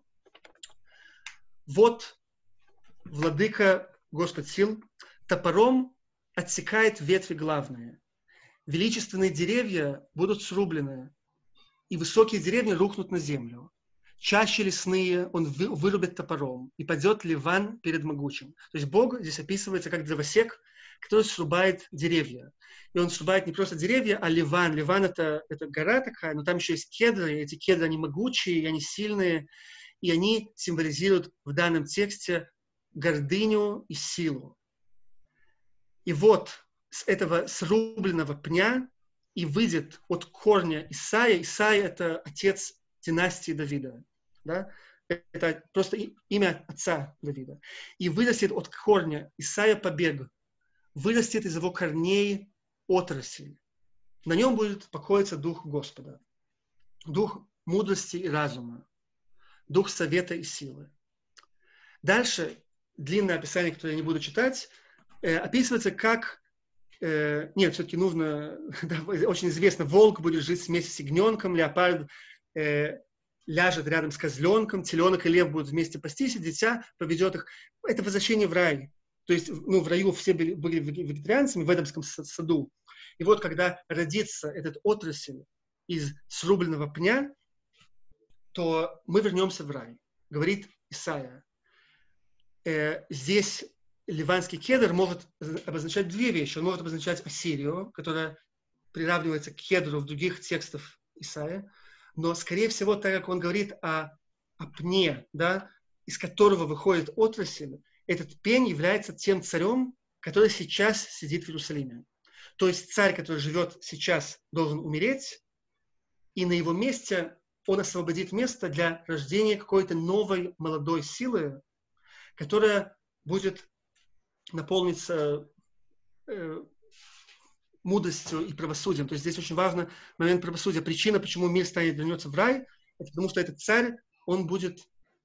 «Вот владыка, Господь сил, топором отсекает ветви главные. Величественные деревья будут срублены, и высокие деревья рухнут на землю. Чаще лесные он вырубит топором, и падет Ливан перед могучим». То есть Бог здесь описывается как дровосек, который срубает деревья. И он срубает не просто деревья, а Ливан. Ливан — это гора такая, но там еще есть кедры, и эти кедры, они могучие, и они сильные, и они символизируют в данном тексте гордыню и силу. И вот с этого срубленного пня и выйдет от корня Исаия. Исаия — это отец династии Давида. Да? Это просто имя отца Давида. И вырастет от корня Исаия побег. Вырастет из его корней отрасль. На нем будет покоиться Дух Господа. Дух мудрости и разума. Дух совета и силы. Дальше длинное описание, которое я не буду читать, описывается как... Нет, все-таки нужно... Да, очень известно, волк будет жить вместе с ягненком, леопард ляжет рядом с козленком, теленок и лев будут вместе пастись, и дитя поведет их. Это возвращение в рай. То есть, в раю все были вегетарианцами в Эдемском саду. И вот, когда родится этот отрасль из срубленного пня, то мы вернемся в рай, говорит Исаия. Здесь ливанский кедр может обозначать две вещи. Он может обозначать Ассирию, которая приравнивается к кедру в других текстах Исаия, но, скорее всего, так как он говорит о пне, да, из которого выходит отрасль, этот пень является тем царем, который сейчас сидит в Иерусалиме. То есть царь, который живет сейчас, должен умереть, и на его месте он освободит место для рождения какой-то новой молодой силы, которая будет наполниться мудростью и правосудием. То есть здесь очень важный момент правосудия. Причина, почему мир вернется в рай, это потому что этот царь, он будет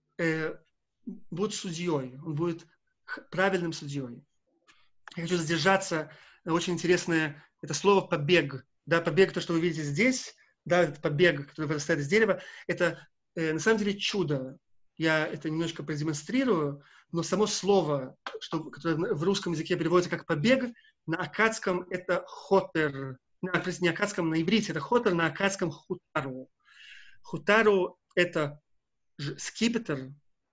судьей, он будет правильным судьей. Я хочу задержаться, очень интересное это слово «побег». Да, побег, то, что вы видите здесь, да, этот побег, который вырастает из дерева, это на самом деле чудо. Я это немножко продемонстрирую, но само слово, которое в русском языке переводится как «побег», на аккадском это «хотер». не аккадском, на иврите это хотер, на аккадском хутару. Хутару — это скипетр,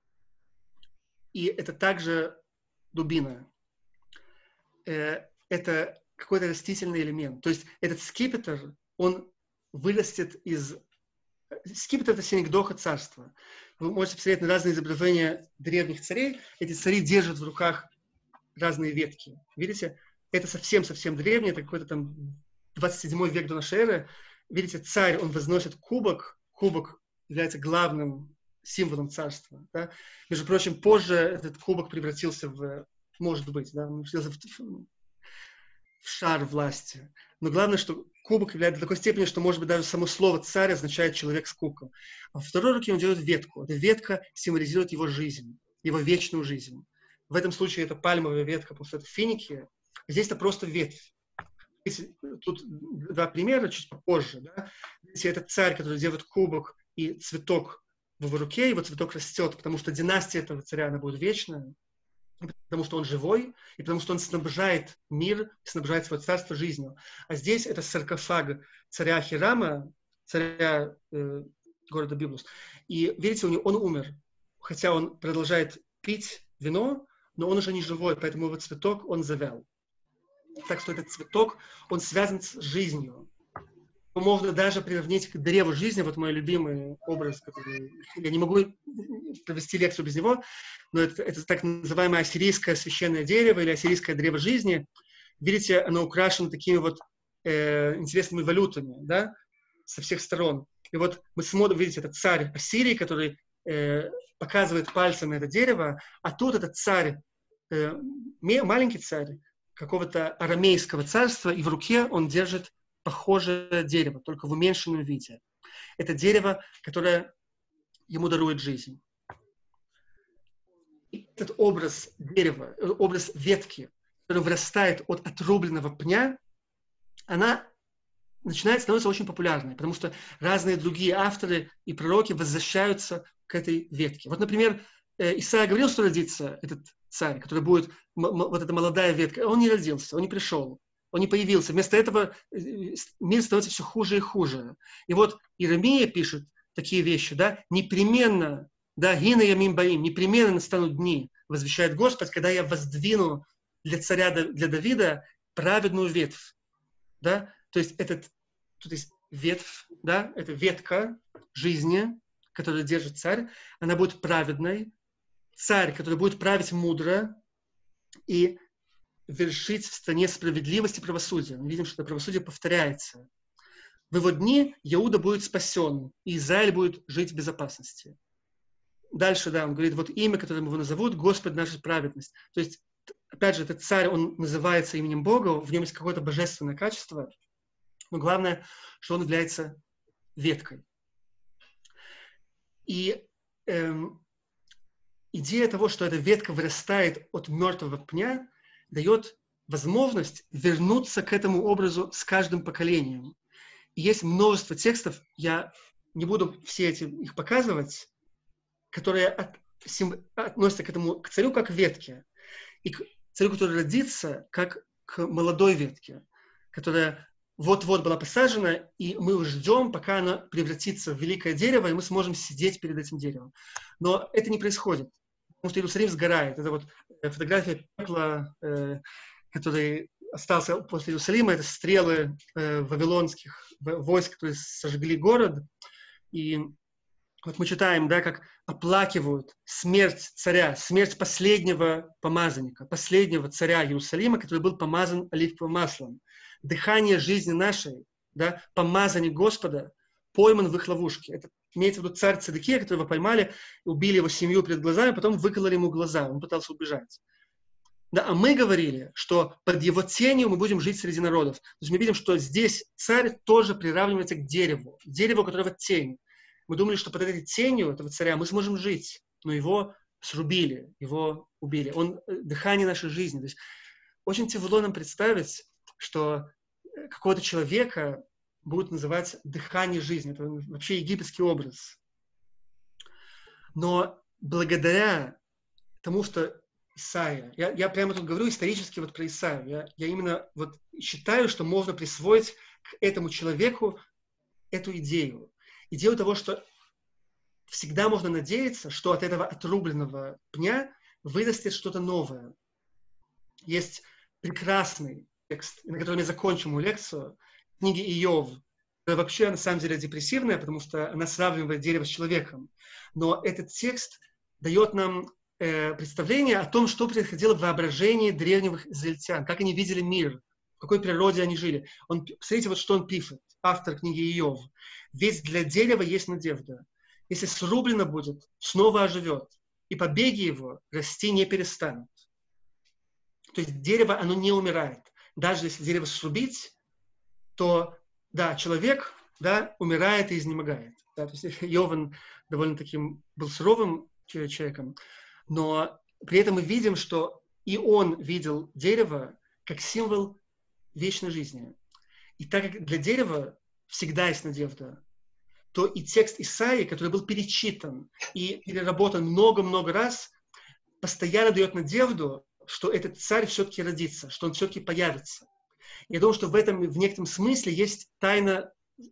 и это также дубина. Это какой-то растительный элемент. То есть этот скипетр, он вырастет из... Скипетр — это синекдоха царства. Вы можете посмотреть на разные изображения древних царей. Эти цари держат в руках разные ветки. Видите? Это совсем-совсем древнее. Это какой-то там 27 век до нашей эры. Видите, царь, он возносит кубок. Кубок является главным символом царства. Да? Между прочим, позже этот кубок превратился в... Может быть, да? В шар власти. Но главное, что кубок является до такой степени, что, может быть, даже само слово «царь» означает «человек с кубком». А во второй руке он делает ветку. Эта ветка символизирует его жизнь, его вечную жизнь. В этом случае это пальмовая ветка, потому что это финики. Здесь это просто ветвь. Тут два примера чуть попозже. Да? Видите, это царь, который держит кубок и цветок в его руке, его цветок растет, потому что династия этого царя, она будет вечная. Потому что он живой, и потому что он снабжает мир, снабжает свое царство жизнью. А здесь это саркофаг царя Хирама, царя города Библус. И видите, он умер. Хотя он продолжает пить вино, но он уже не живой, поэтому его цветок, он завял. Так что этот цветок, он связан с жизнью. Можно даже приравнять к древу жизни, вот мой любимый образ, который... Я не могу провести лекцию без него, но это так называемое ассирийское священное дерево или ассирийское древо жизни. Видите, оно украшено такими вот интересными валютами, да, со всех сторон. И вот мы смотрим, видите, это царь Ассирии, который показывает пальцем на это дерево, а тут этот царь, маленький царь какого-то арамейского царства, и в руке он держит похожее дерево, только в уменьшенном виде. Это дерево, которое ему дарует жизнь. И этот образ дерева, образ ветки, который вырастает от отрубленного пня, она начинает становиться очень популярной, потому что разные другие авторы и пророки возвращаются к этой ветке. Вот, например, Исаия говорил, что родится этот царь, который будет, вот эта молодая ветка. Он не родился, он не пришел. Он не появился. Вместо этого мир становится все хуже и хуже. И вот Иеремия пишет такие вещи, да, непременно, да, гина ямим баим, непременно настанут дни, возвещает Господь, когда я воздвину для царя, для Давида праведную ветвь, да, то есть тут есть ветвь, да, это ветка жизни, которую держит царь, она будет праведной, царь, который будет править мудро и вершить в стране справедливость и правосудие. Мы видим, что это правосудие повторяется. В его дни Иуда будет спасен, и Израиль будет жить в безопасности. Дальше, да, он говорит, вот имя, которое его назовут, Господь наша праведность. То есть, опять же, этот царь, он называется именем Бога, в нем есть какое-то божественное качество, но главное, что он является веткой. И идея того, что эта ветка вырастает от мертвого пня, дает возможность вернуться к этому образу с каждым поколением. И есть множество текстов, я не буду все их показывать, которые относятся к царю как к ветке, и к царю, который родится, как к молодой ветке, которая вот-вот была посажена, и мы ждем, пока она превратится в великое дерево, и мы сможем сидеть перед этим деревом. Но это не происходит, потому что Иерусалим сгорает. Это вот фотография пепла, который остался после Иерусалима, это стрелы вавилонских войск, которые сожгли город. И вот мы читаем, да, как оплакивают смерть царя, смерть последнего помазанника, последнего царя Иерусалима, который был помазан оливковым маслом. Дыхание жизни нашей, да, помазание Господа, пойман в их ловушке. Это имеется в виду царь Цедекия, которого поймали, убили его семью перед глазами, потом выкололи ему глаза, он пытался убежать. Да, а мы говорили, что под его тенью мы будем жить среди народов. То есть мы видим, что здесь царь тоже приравнивается к дереву у которого тень. Мы думали, что под этой тенью этого царя мы сможем жить, но его срубили, его убили. Он дыхание нашей жизни. То есть очень тяжело нам представить, что какого-то человека будут называть дыхание жизни. Это вообще египетский образ. Но благодаря тому, что Исаия, я прямо тут говорю исторически вот про Исаию, я именно вот считаю, что можно присвоить к этому человеку эту идею. Идею того, что всегда можно надеяться, что от этого отрубленного пня вырастет что-то новое. Есть прекрасный текст, на котором я закончу мою лекцию, книги Иов. Вообще, на самом деле, депрессивная, потому что она сравнивает дерево с человеком. Но этот текст дает нам представление о том, что происходило в воображении древних израильтян, как они видели мир, в какой природе они жили. Посмотрите, вот что он пишет, автор книги Иов. «Ведь для дерева есть надежда. Если срублено будет, снова оживет, и побеги его расти не перестанут». То есть дерево, оно не умирает. Даже если дерево срубить, то, да, человек, да, умирает и изнемогает. Да, то есть Иов довольно таким был суровым человеком, но при этом мы видим, что и он видел дерево как символ вечной жизни. И так как для дерева всегда есть надежда, то и текст Исаии, который был перечитан и переработан много-много раз, постоянно дает надежду, что этот царь все-таки родится, что он все-таки появится. Я думаю, что в некотором смысле есть тайна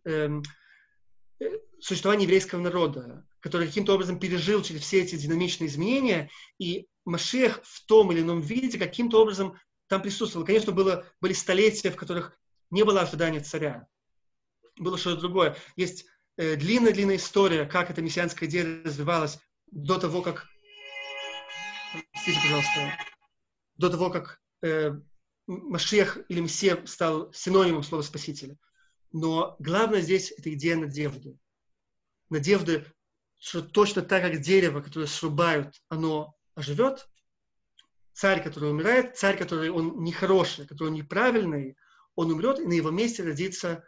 существования еврейского народа, который каким-то образом пережил через все эти динамичные изменения, и Машиах в том или ином виде каким-то образом там присутствовал. Конечно, были столетия, в которых не было ожидания царя. Было что-то другое. Есть длинная история, как эта мессианская идея развивалась до того, как... Простите, пожалуйста. До того, как Машиах или Мессия стал синонимом слова «спасителя». Но главное здесь – это идея надежды. Надежды, что точно так, как дерево, которое срубают, оно оживет. Царь, который умирает, царь, который он нехороший, который он неправильный, он умрет, и на его месте родится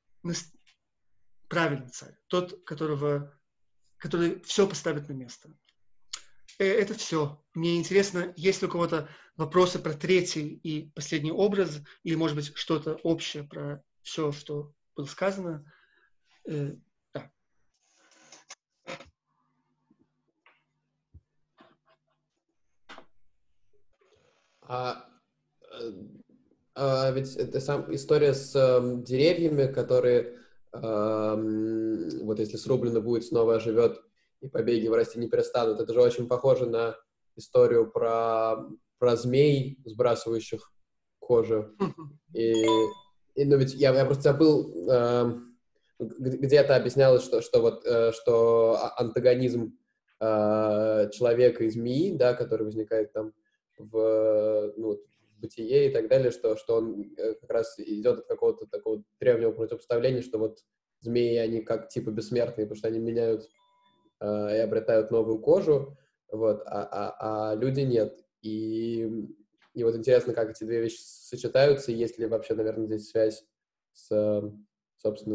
правильный царь. Тот, который все поставит на место. Это все. Мне интересно, есть ли у кого-то вопросы про третий и последний образ, или, может быть, что-то общее про все, что было сказано. Да. Ведь это история с деревьями, которые, вот если срублено будет, снова оживет, и побеги в расти не перестанут. Это же очень похоже на историю про змей, сбрасывающих кожу. Ну ведь я просто забыл, где-то объяснялось, что антагонизм человека и змеи, да, который возникает там в бытие и так далее, что он как раз идет от какого-то такого древнего противопоставления, что вот змеи, они как типа бессмертные, потому что они меняют и обретают новую кожу, вот, а люди нет. И вот интересно, как эти две вещи сочетаются, и есть ли вообще, наверное, здесь связь собственно,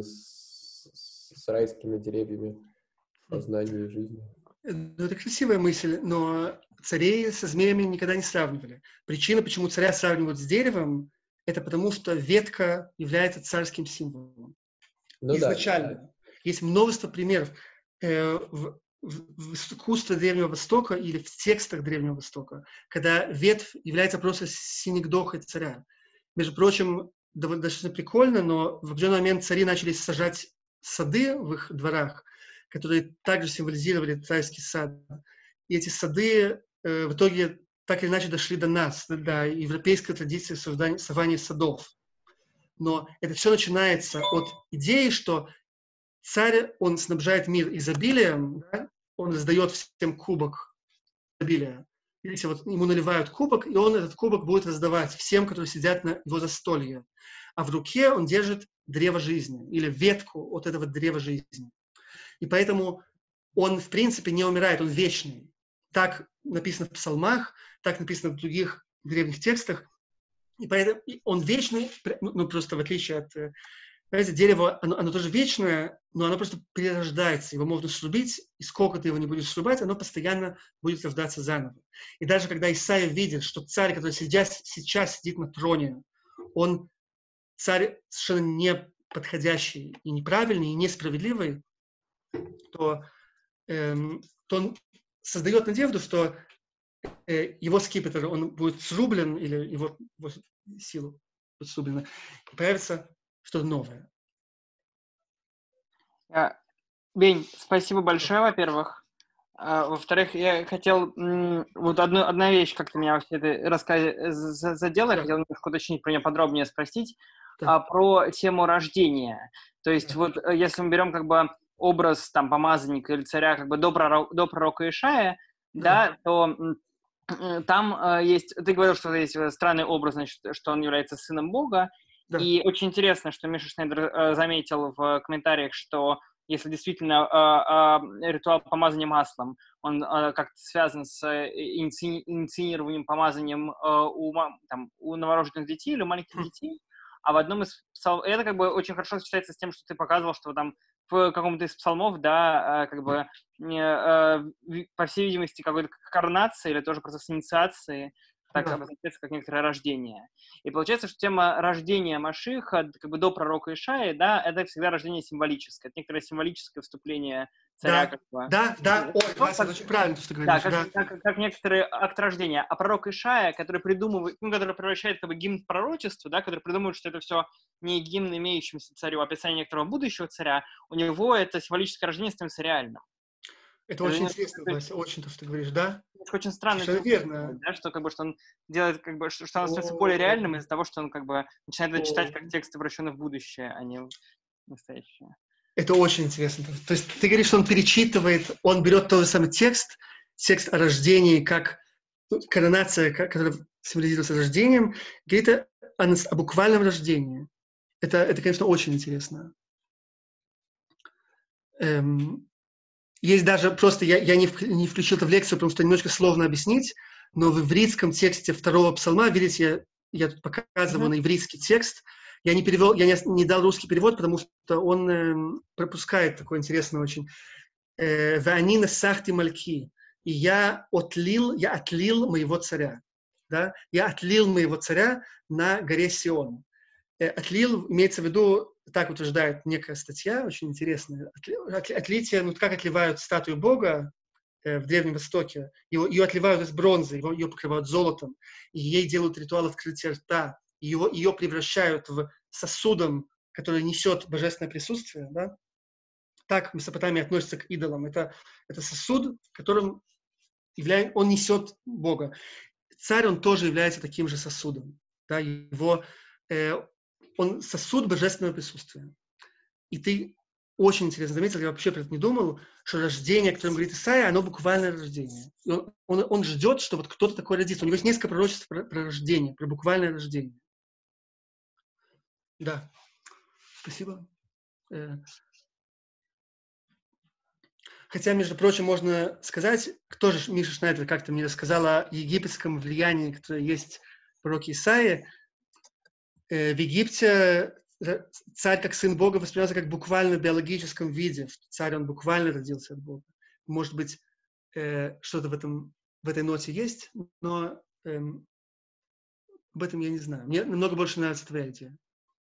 с райскими деревьями познания жизни. Ну, это красивая мысль, но царей со змеями никогда не сравнивали. Причина, почему царя сравнивают с деревом, это потому, что ветка является царским символом. Ну, изначально. Да. Есть множество примеров в искусстве Древнего Востока или в текстах Древнего Востока, когда ветвь является просто синекдохой царя. Между прочим, достаточно прикольно, но в определенный момент цари начали сажать сады в их дворах, которые также символизировали царский сад. И эти сады в итоге так или иначе дошли до нас, до европейской традиции создания садов. Но это все начинается от идеи, что царь, он снабжает мир изобилием, да? Он раздает всем кубок изобилия. Видите, вот ему наливают кубок, и он этот кубок будет раздавать всем, которые сидят на его застолье. А в руке он держит древо жизни, или ветку от этого древа жизни. И поэтому он, в принципе, не умирает, он вечный. Так написано в псалмах, так написано в других древних текстах. И поэтому он вечный, ну просто в отличие от... Понимаете, дерево, оно тоже вечное, но оно просто перерождается. Его можно срубить, и сколько ты его не будешь срубать, оно постоянно будет рождаться заново. И даже когда Исаия видит, что царь, который сейчас сидит на троне, он царь совершенно неподходящий и неправильный, и несправедливый, то он создает надежду, что его скипетр, он будет срублен, или его сила будет срублена, и появится что-то новое. Бень, спасибо большое, во-первых. Во-вторых, я хотел... Вот одна вещь как-то меня во всей этой рассказе задела. Я хотел немножко уточнить про нее подробнее, спросить. Про тему рождения. То есть вот если мы берем как бы образ там помазанника или царя как бы до пророка Ишая, да, то там есть... Ты говорил, что есть странный образ, значит, что он является сыном Бога. Да. И очень интересно, что Миша Шнейдер заметил в комментариях, что если действительно ритуал помазания маслом, он как-то связан с инициированием помазанием у новорожденных детей или у маленьких детей, а в одном из псалмов... Это как бы очень хорошо сочетается с тем, что ты показывал, что там в каком-то из псалмов, да, как бы, по всей видимости, какой-то карнации или тоже процесс инициации, так обозначается, как некоторое рождение. И получается, что тема рождения Машиха, как бы до пророка Ишаи, да, это всегда рождение символическое, это некоторое символическое вступление царя. Да, как бы. да, Вася, это очень правильно, что ты говоришь. Да, как некоторый акт рождения. А пророк Ишая, который придумывает, который превращает как бы гимн в пророчество, да, который придумывает, что это все не гимн имеющимся царю, а описание некоторого будущего царя, у него это символическое рождение становится реальным. Это очень интересно, Вася, очень то, что ты говоришь, да? Очень странно, верно. Да, что как бы что он делает, как бы, что он становится более реальным из-за того, что он как бы начинает это читать как текст, обращенный в будущее, а не в настоящее. Это очень интересно. То есть ты говоришь, что он перечитывает, он берет тот же самый текст о рождении, как коронация, которая символизируется рождением, говорит о буквальном рождении. Это, конечно, очень интересно. Есть даже просто, я не включил это в лекцию, потому что немножко сложно объяснить, но в ивритском тексте второго псалма, видите, я тут показываю на ивритский текст, я не дал русский перевод, потому что он пропускает такой интересный очень. «Ваани насахти мальки», и я отлил моего царя. Да? Я отлил моего царя на горе Сион. Отлил, имеется в виду, так утверждает некая статья, очень интересная. Отлитие, как отливают статую Бога в Древнем Востоке. Ее отливают из бронзы, ее покрывают золотом, и ей делают ритуал открытия рта. Ее превращают в сосудом, который несет божественное присутствие. Да? Так Месопотамия относится к идолам. Это сосуд, которым он несет Бога. Царь, он тоже является таким же сосудом. Да? Он сосуд божественного присутствия. И ты очень интересно заметил, я вообще про это не думал, что рождение, о котором говорит Исаия, оно буквальное рождение. И он ждет, что вот кто-то такой родится. У него есть несколько пророчеств про рождение, про буквальное рождение. Да. Спасибо. Хотя, между прочим, можно сказать, кто же Миша Шнайдер как-то мне рассказал о египетском влиянии, которое есть в пророке Исаии. В Египте царь как сын Бога воспринимался как буквально в биологическом виде. Царь, он буквально родился от Бога. Может быть, что-то в этой ноте есть, но об этом я не знаю. Мне намного больше нравится твоя идея.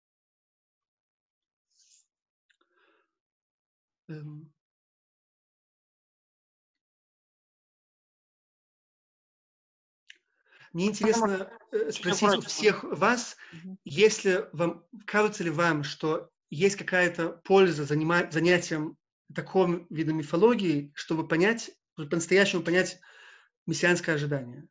Мне интересно спросить у всех вас, если кажется ли вам, что есть какая-то польза занятием таким видом мифологии, чтобы по-настоящему понять мессианское ожидание?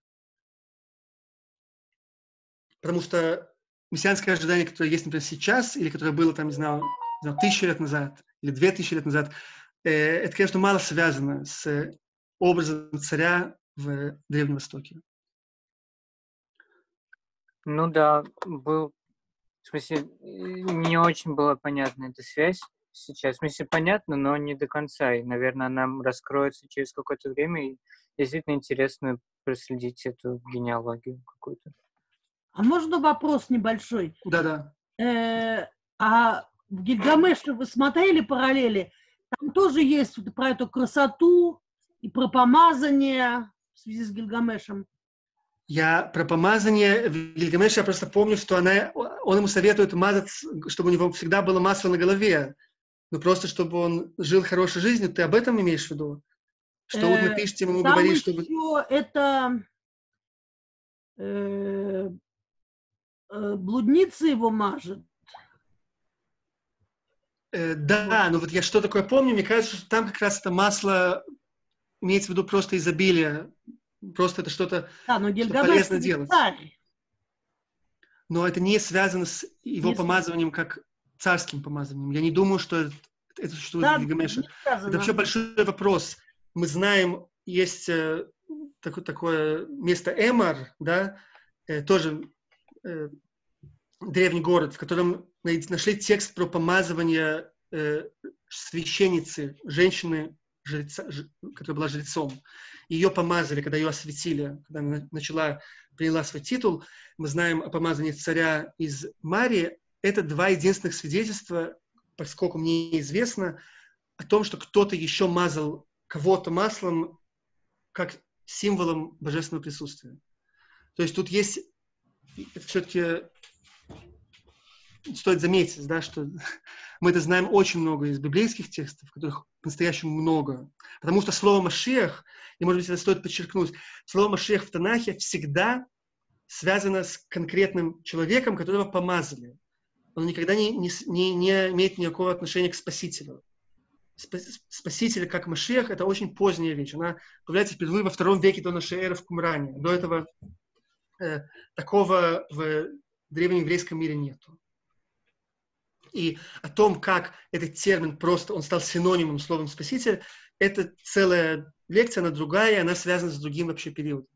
Потому что мессианское ожидание, которое есть, например, сейчас, или которое было, там, не знаю, 1000 лет назад, или 2000 лет назад, это, конечно, мало связано с образом царя в Древнем Востоке. Ну да, в смысле, не очень была понятна эта связь сейчас. В смысле, понятно, но не до конца. И, наверное, она раскроется через какое-то время. И действительно интересно проследить эту генеалогию какую-то. А можно вопрос небольшой? Да. А в Гильгамеше вы смотрели параллели? Там тоже есть про эту красоту и про помазание в связи с Гильгамешем. Я про помазание в Гильгамеше, я просто помню, что он ему советует мазать, чтобы у него всегда было масло на голове. Ну, просто чтобы он жил хорошей жизнью. Ты об этом имеешь в виду? Что вот напишите, ему говорить, чтобы... это блудница его мажет. Да, но вот я что такое помню, мне кажется, что там как раз это масло имеется в виду просто изобилие, просто это что-то, Да, но что Гильгамеш полезно ведь делать. царь. Но это не связано с его Не помазыванием как царским помазанием. Я не думаю, что это существует Да, в Гильгамеше. не связано. Это вообще большой вопрос. Мы знаем, есть такое место Эмар, да, тоже древний город, в котором нашли текст про помазывание священницы, женщины, которая была жрецом. Ее помазали, когда ее осветили, когда она приняла свой титул. Мы знаем о помазании царя из Марии. Это два единственных свидетельства, поскольку мне известно, о том, что кто-то еще мазал кого-то маслом как символом божественного присутствия. То есть тут есть, все-таки стоит заметить, да, что мы это знаем очень много из библейских текстов, которых по-настоящему много. Потому что слово «Машиах», и, может быть, это стоит подчеркнуть, слово «Машиах» в Танахе всегда связано с конкретным человеком, которого помазали. Он никогда не имеет никакого отношения к Спасителю. Спаситель, как Машиах, это очень поздняя вещь. Она появляется впервые во II веке до нашей эры в Кумране. До этого такого в древнееврейском мире нету. И о том, как этот термин просто, он стал синонимом словом «спаситель», это целая лекция, она другая, она связана с другим вообще периодом.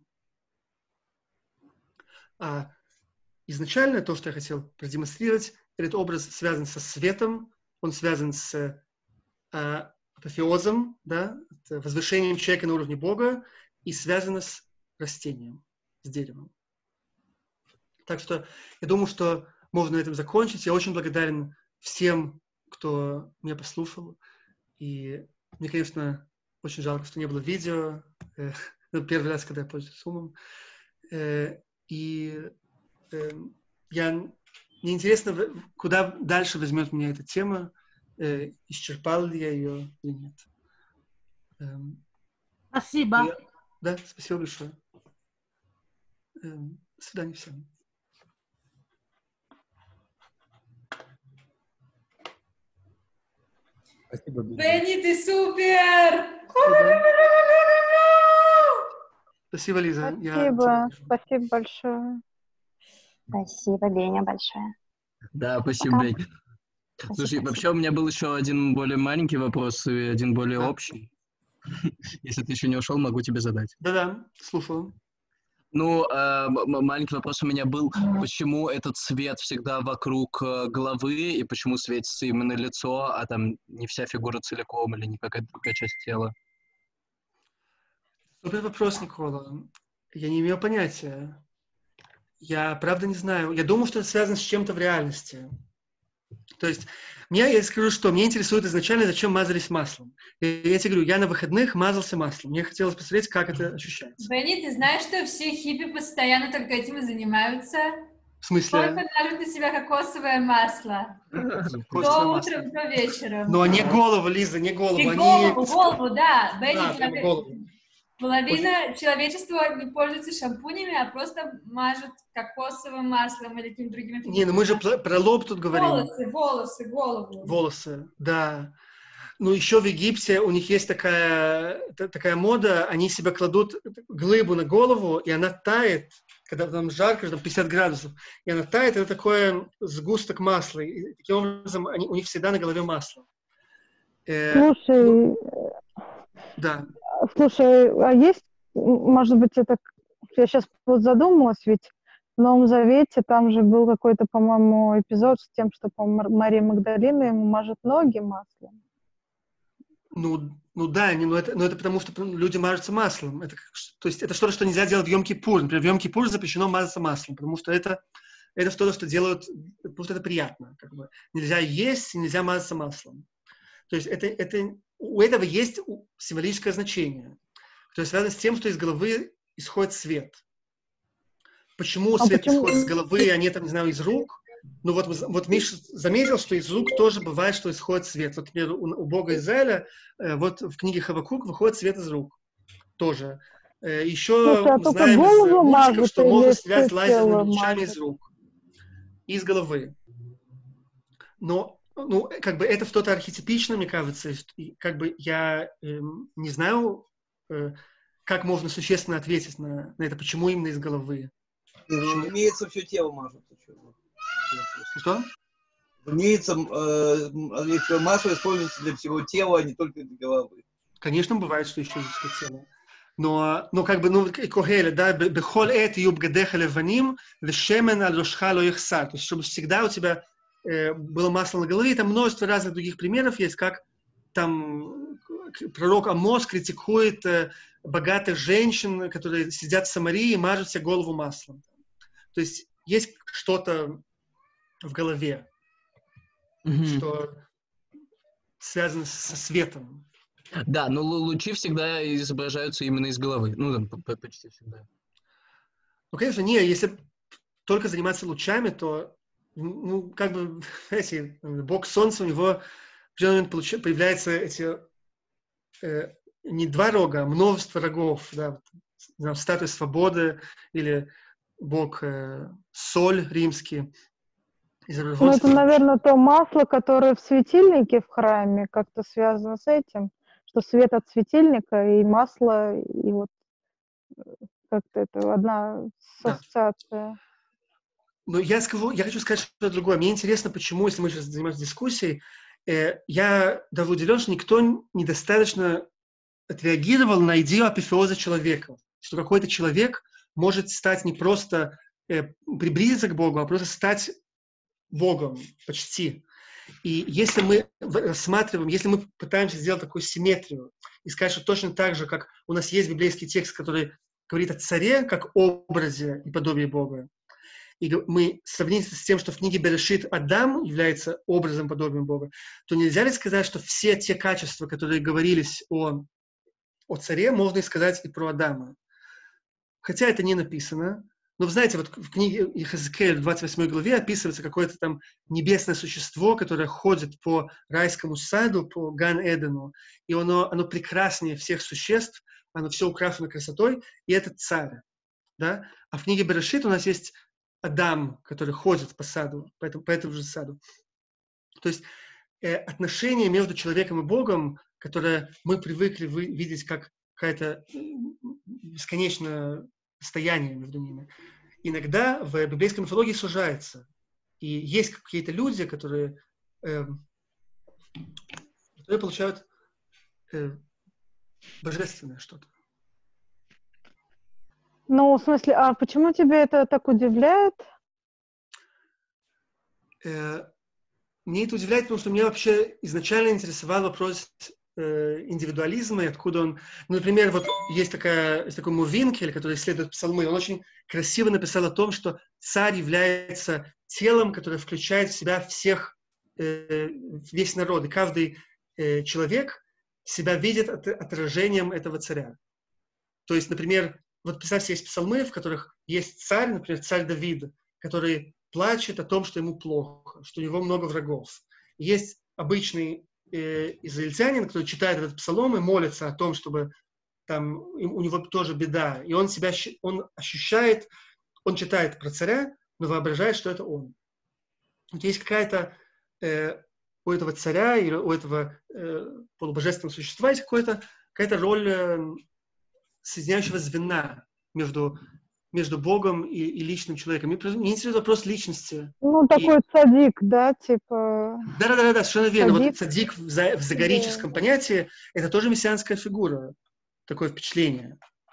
А изначально то, что я хотел продемонстрировать, этот образ связан со светом, он связан с апофеозом, да, возвышением человека на уровне Бога, и связано с растением, с деревом. Так что я думаю, что можно на этом закончить. Я очень благодарен всем, кто меня послушал. И мне, конечно, очень жалко, что не было видео. Первый раз, когда я пользуюсь Zoom. Мне интересно, куда дальше возьмет меня эта тема. Исчерпал ли я ее или нет. Спасибо. Да, спасибо большое. До свидания всем. Спасибо, Бенни, ты супер! Спасибо, Лиза. Спасибо большое. Спасибо, Беня, большое. Да, спасибо, Бень. Слушай, вообще у меня был еще один более маленький вопрос и один более общий. Если ты еще не ушел, могу тебе задать. Да-да, слушаю. Ну, маленький вопрос у меня был, почему этот свет всегда вокруг головы, и почему светится именно лицо, а там не вся фигура целиком или не какая-то другая часть тела? Супер вопрос, Никола. Я не имею понятия. Я правда не знаю. Я думаю, что это связано с чем-то в реальности. То есть, я скажу, что меня интересует изначально, зачем мазались маслом. Я тебе говорю, я на выходных мазался маслом. Мне хотелось посмотреть, как это ощущается. Бенни, ты знаешь, что все хиппи постоянно только этим и занимаются? В смысле? Только налют на себя кокосовое масло. До утра, до вечера. Но не голову, Лиза, не голову. И голову, да. Бенни, половина человечества не пользуется шампунями, а просто мажут кокосовым маслом или каким-то другим. Не, ну мы же про лоб тут говорим. Волосы, голову. Волосы, да. Ну, еще в Египте у них есть такая мода, они себе кладут глыбу на голову, и она тает, когда там жарко, там 50 градусов, и она тает, это такой сгусток масла. И таким образом у них всегда на голове масло. Слушай, да. Слушай, а есть, может быть, это... Я сейчас вот задумалась, ведь в Новом Завете там же был какой-то, по-моему, эпизод с тем, что, по-моему, Мария Магдалина ему мажет ноги маслом. Ну да, но это потому, что люди мажутся маслом. То есть это что-то, что нельзя делать в Йом-Кипур. Например, в Йом-Кипур запрещено мазаться маслом, потому что это что-то, что делают, потому что это приятно. Как бы. Нельзя есть, нельзя мазаться маслом. То есть у этого есть символическое значение, которое связано с тем, что из головы исходит свет. Почему свет исходит из головы, а не, там, не знаю, из рук? Ну вот Миша заметил, что из рук тоже бывает, что исходит свет. Вот, например, у Бога Израиля вот в книге Хавакук выходит свет из рук. Тоже. Еще мы знаем из мультиков, что могут стрелять лазерными лучами из рук. Из головы. Но ну, как бы это что-то архетипично, мне кажется. И как бы я не знаю, как можно существенно ответить на это, почему именно из головы. Имеется, все тело мажут. Что? Имеется, оливковое масло используется для всего тела, а не только для головы. Конечно, бывает, что еще есть тело. Но как бы, ну, Когеле, да, бехоль эт юбгадеха леваним, вешемен аль рошха ло ихсар. То есть, чтобы всегда у тебя было масло на голове, и там множество разных других примеров есть, как там пророк Амос критикует богатых женщин, которые сидят в Самарии и мажут себе голову маслом. То есть, есть что-то в голове, что связано со светом. Да, но лучи всегда изображаются именно из головы. Ну, там, почти всегда. Ну, конечно, не, если только заниматься лучами, то, ну, как бы, знаете, бог солнца, у него в определенный момент появляются эти не два рога, а множество рогов, да, статуя свободы или бог соль римский. Ну, это, наверное, то масло, которое в светильнике в храме, как-то связано с этим, что свет от светильника и масло, и вот как-то это одна ассоциация. Ну, я хочу сказать что-то другое. Мне интересно, почему, если мы сейчас занимаемся дискуссией, я даже удивлен, что никто недостаточно отреагировал на идею апофеоза человека, что какой-то человек может стать не просто приблизиться к Богу, а просто стать Богом почти. И если мы рассматриваем, если мы пытаемся сделать такую симметрию и сказать, что точно так же, как у нас есть библейский текст, который говорит о царе как образе и подобии Бога, и мы сравним это с тем, что в книге Берешит Адам является образом, подобием Бога, то нельзя ли сказать, что все те качества, которые говорились о царе, можно и сказать и про Адама. Хотя это не написано. Но вы знаете, вот в книге Иезекииль в 28 главе описывается какое-то там небесное существо, которое ходит по райскому саду, по Ган-Эдену, и оно прекраснее всех существ, оно все украшено красотой, и это царь. Да? А в книге Берешит у нас есть Адам, который ходит по саду, по этому же саду. То есть отношение между человеком и Богом, которое мы привыкли видеть как какое-то бесконечное расстояние между ними, иногда в библейской мифологии сужается. И есть какие-то люди, которые получают божественное что-то. Ну, в смысле, а почему тебя это так удивляет? Мне это удивляет, потому что меня вообще изначально интересовал вопрос индивидуализма, и откуда он... Ну, например, вот есть такой Мувинкель, который исследует псалмы, он очень красиво написал о том, что царь является телом, которое включает в себя весь народ, и каждый человек себя видит отражением этого царя. То есть, например, вот представьте, есть псалмы, в которых есть царь, например, царь Давид, который плачет о том, что ему плохо, что у него много врагов. Есть обычный израильтянин, который читает этот псалом и молится о том, чтобы там у него тоже беда. И он ощущает, он читает про царя, но воображает, что это он. Вот есть какая-то у этого царя или у этого полубожественного существа есть какая-то роль соединяющего звена между Богом и личным человеком. Мне интересует вопрос личности. Ну, такой цадик, да, типа... Да, совершенно верно. Вот цадик в загорическом понятии – это тоже мессианская фигура. Такое впечатление.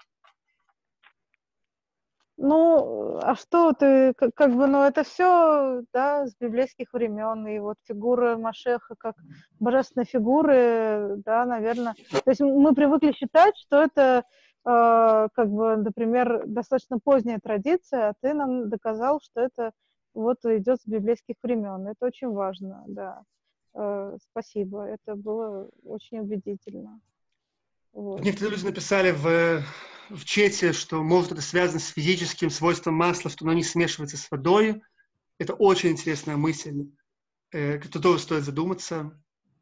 Ну, а что ты, как бы, ну, это все, да, с библейских времен, и вот фигура Машеха как божественной фигуры, да, наверное. То есть мы привыкли считать, что это, как бы, например, достаточно поздняя традиция, а ты нам доказал, что это вот идет с библейских времен. Это очень важно, да. Спасибо, это было очень убедительно. Вот. Некоторые люди написали в чате, что может это связано с физическим свойством масла, что оно не смешивается с водой. Это очень интересная мысль, которую тоже стоит задуматься.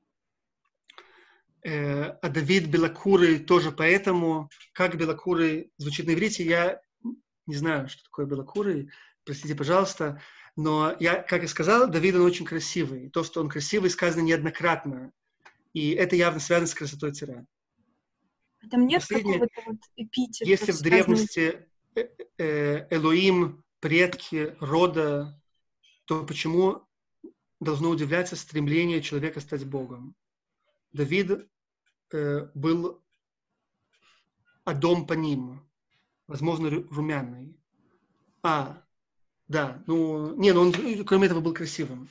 А Давид белокурый тоже поэтому. Как белокурый звучит на иврите, я не знаю, что такое белокурый. Простите, пожалуйста. Но я, как и сказал, Давид, он очень красивый. То, что он красивый, сказано неоднократно. И это явно связано с красотой царя. Там нет какого-то вот эпитета. Если в древности Элоим, предки, рода, то почему должно удивляться стремление человека стать Богом? Давид был Адом по ним, возможно, румяный. Да, он, кроме этого, был красивым.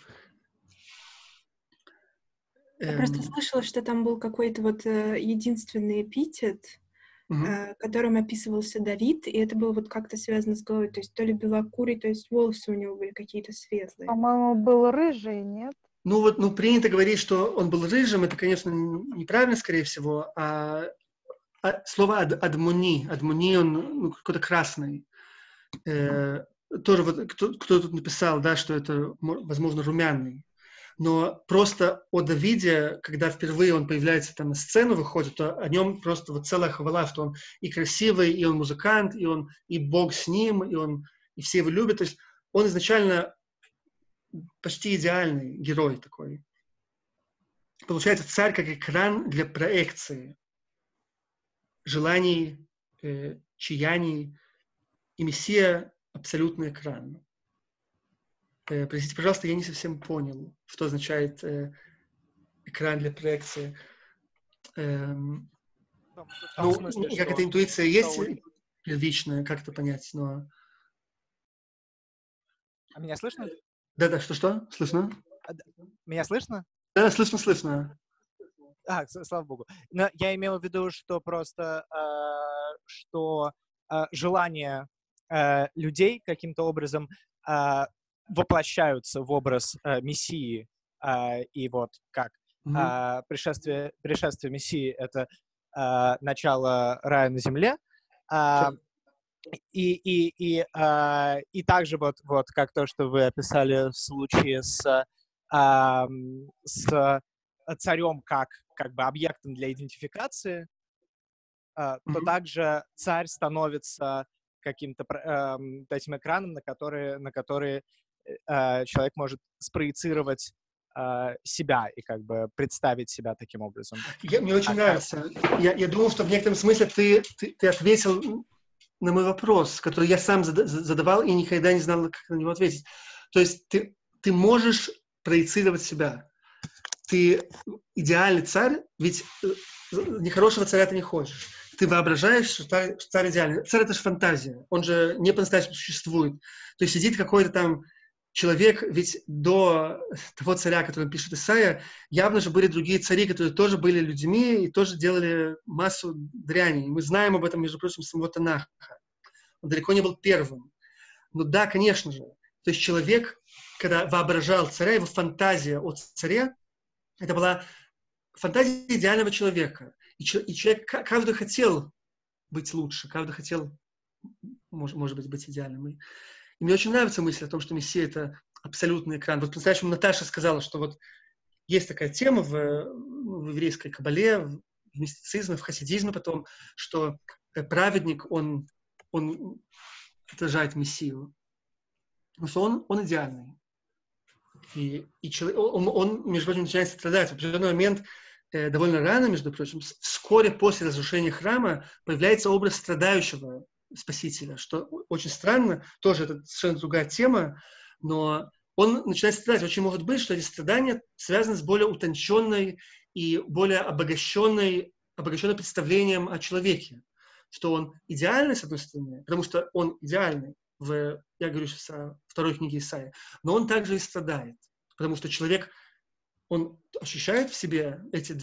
Я просто слышала, что там был какой-то вот единственный эпитет, которым описывался Давид, и это было вот как-то связано с головой, то есть то ли белокурый, то есть волосы у него были какие-то светлые. По-моему, был рыжий, нет? Принято говорить, что он был рыжим, это, конечно, неправильно, скорее всего, слово адмони, он какой-то красный. Тоже вот кто тут написал, да, что это, возможно, румяный. Но просто о Давиде, когда впервые он появляется там на сцену, выходит, то о нем просто вот целая хвала, что он и красивый, и он музыкант, и Бог с ним, и все его любят. То есть он изначально почти идеальный герой такой. Получается, царь как экран для проекции желаний, чаяний, и Мессия — абсолютный экран. Простите, пожалуйста, я не совсем понял, что означает экран для проекции. Смысле, как эта интуиция есть первичная, как это понять, но... А меня слышно? Да, что? Слышно? Меня слышно? Да, слышно. Слава богу. Но я имел в виду, что просто желания людей каким-то образом воплощаются в образ Мессии, и вот как пришествие Мессии — это начало рая на земле, и также вот как то, что вы описали в случае с царем как бы объектом для идентификации, то также царь становится каким-то этим экраном, на который человек может спроецировать себя и как бы представить себя таким образом. Мне очень нравится. Я думал, что в некотором смысле ты ответил на мой вопрос, который я сам задавал и никогда не знал, как на него ответить. То есть ты можешь проецировать себя. Ты идеальный царь, ведь нехорошего царя ты не хочешь. Ты воображаешь, что царь идеальный. Царь — это же фантазия. Он же не по-настоящему существует. То есть сидит какой-то там человек, ведь до того царя, который пишет Исайя, явно же были другие цари, которые тоже были людьми и тоже делали массу дряни. Мы знаем об этом, между прочим, самого Танаха. Он далеко не был первым. Но да, конечно же. То есть человек, когда воображал царя, его фантазия о царе, это была фантазия идеального человека. И человек, каждый хотел быть лучше, каждый хотел, может быть идеальным. И мне очень нравится мысль о том, что Мессия — это абсолютный экран. Вот по-настоящему Наташа сказала, что вот есть такая тема в еврейской кабале, в мистицизме, в хасидизме потом, что праведник, он отражает Мессию. Потому что он идеальный. И человек, он, между прочим, начинает страдать. В определенный момент, довольно рано, между прочим, вскоре после разрушения храма появляется образ страдающего Спасителя, что очень странно, тоже это совершенно другая тема, но он начинает страдать. Очень может быть, что эти страдания связаны с более утонченной и более обогащенным представлением о человеке, что он идеальный, с одной стороны, потому что он идеальный, я говорю сейчас о второй книге Исаия, но он также и страдает, потому что человек, он ощущает в себе эти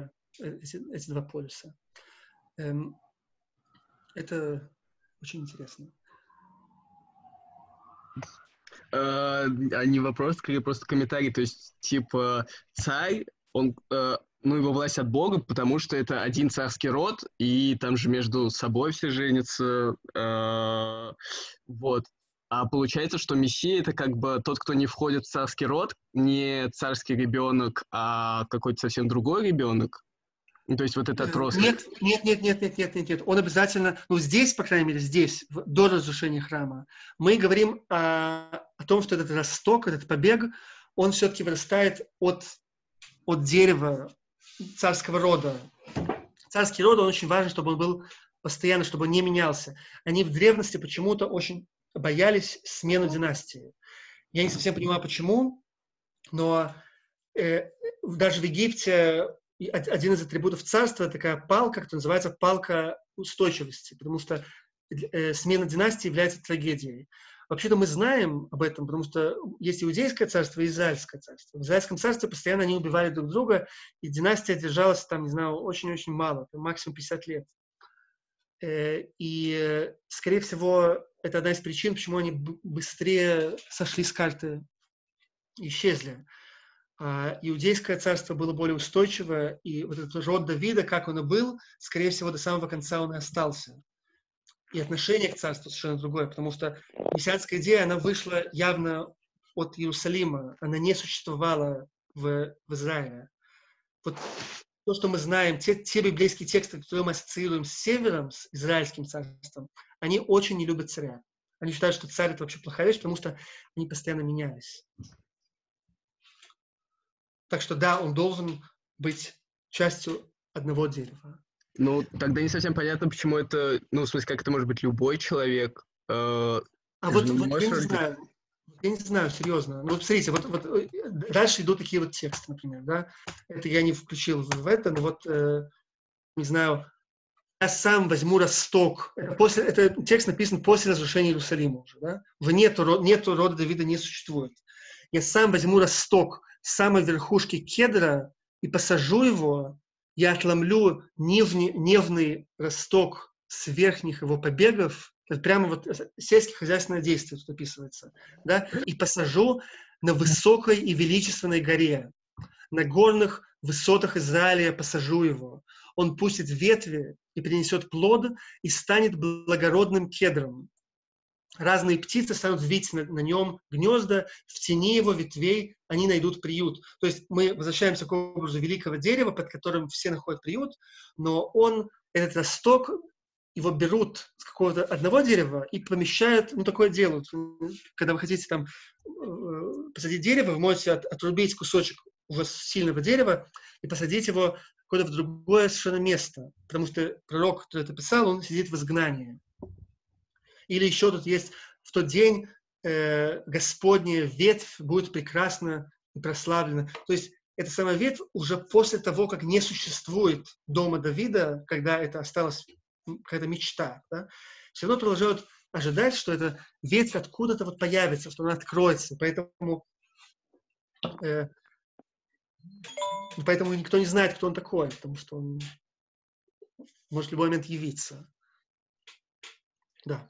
два полюса. Это очень интересно. Не вопрос, скорее просто комментарий. То есть, типа, царь, он, его власть от Бога, потому что это один царский род, и там же между собой все женятся. Вот. А получается, что Мессия — это как бы тот, кто не входит в царский род, не царский ребенок, а какой-то совсем другой ребенок. То есть вот этот рост. Нет. Он обязательно, здесь, по крайней мере, здесь, до разрушения храма, мы говорим о о том, что этот росток, этот побег, он все-таки вырастает от дерева царского рода. Царский род, он очень важен, чтобы он был постоянно, чтобы он не менялся. Они в древности почему-то очень боялись смены династии. Я не совсем понимаю, почему, но даже в Египте один из атрибутов царства — такая палка, которая называется палка устойчивости, потому что смена династии является трагедией. Вообще-то мы знаем об этом, потому что есть иудейское царство и израильское царство. В израильском царстве постоянно они убивали друг друга, и династия держалась там, не знаю, очень-очень мало, максимум 50 лет. И, скорее всего, это одна из причин, почему они быстрее сошли с карты, исчезли. Иудейское царство было более устойчивое, и вот этот род Давида, как он и был, скорее всего, до самого конца он и остался. И отношение к царству совершенно другое, потому что мессианская идея, она вышла явно от Иерусалима, она не существовала в Израиле. Вот то, что мы знаем, те библейские тексты, которые мы ассоциируем с севером, с израильским царством, они очень не любят царя. Они считают, что царь — это вообще плохая вещь, потому что они постоянно менялись. Так что да, он должен быть частью одного дерева. Ну, тогда не совсем понятно, почему это, ну, в смысле, как это может быть любой человек. Вот я не знаю, серьезно. Ну, вот смотрите, вот дальше идут такие вот тексты, например, да. Это я не включил в это, но вот, не знаю, я сам возьму росток. Это текст написан после разрушения Иерусалима уже, да. Нету рода Давида, не существует. Я сам возьму росток с самой верхушки кедра и посажу его, я отломлю нивный росток с верхних его побегов, прямо вот сельскохозяйственное действие тут описывается, да, и посажу на высокой и величественной горе, на горных высотах Израиля посажу его. Он пустит ветви и принесет плод, и станет благородным кедром. Разные птицы станут вить на нем гнезда, в тени его ветвей они найдут приют. То есть мы возвращаемся к образу великого дерева, под которым все находят приют, но этот росток, его берут с какого-то одного дерева и помещают, ну, такое делают. Когда вы хотите там посадить дерево, вы можете отрубить кусочек у вас сильного дерева и посадить его куда-то в другое совершенно место. Потому что пророк, который это писал, он сидит в изгнании. Или еще тут есть: в тот день Господняя ветвь будет прекрасна и прославлена. То есть эта самая ветвь уже после того, как не существует дома Давида, когда это осталось какая-то мечта, да, все равно продолжают ожидать, что эта ветвь откуда-то вот появится, что она откроется. Поэтому никто не знает, кто он такой, потому что он может в любой момент явиться. Да.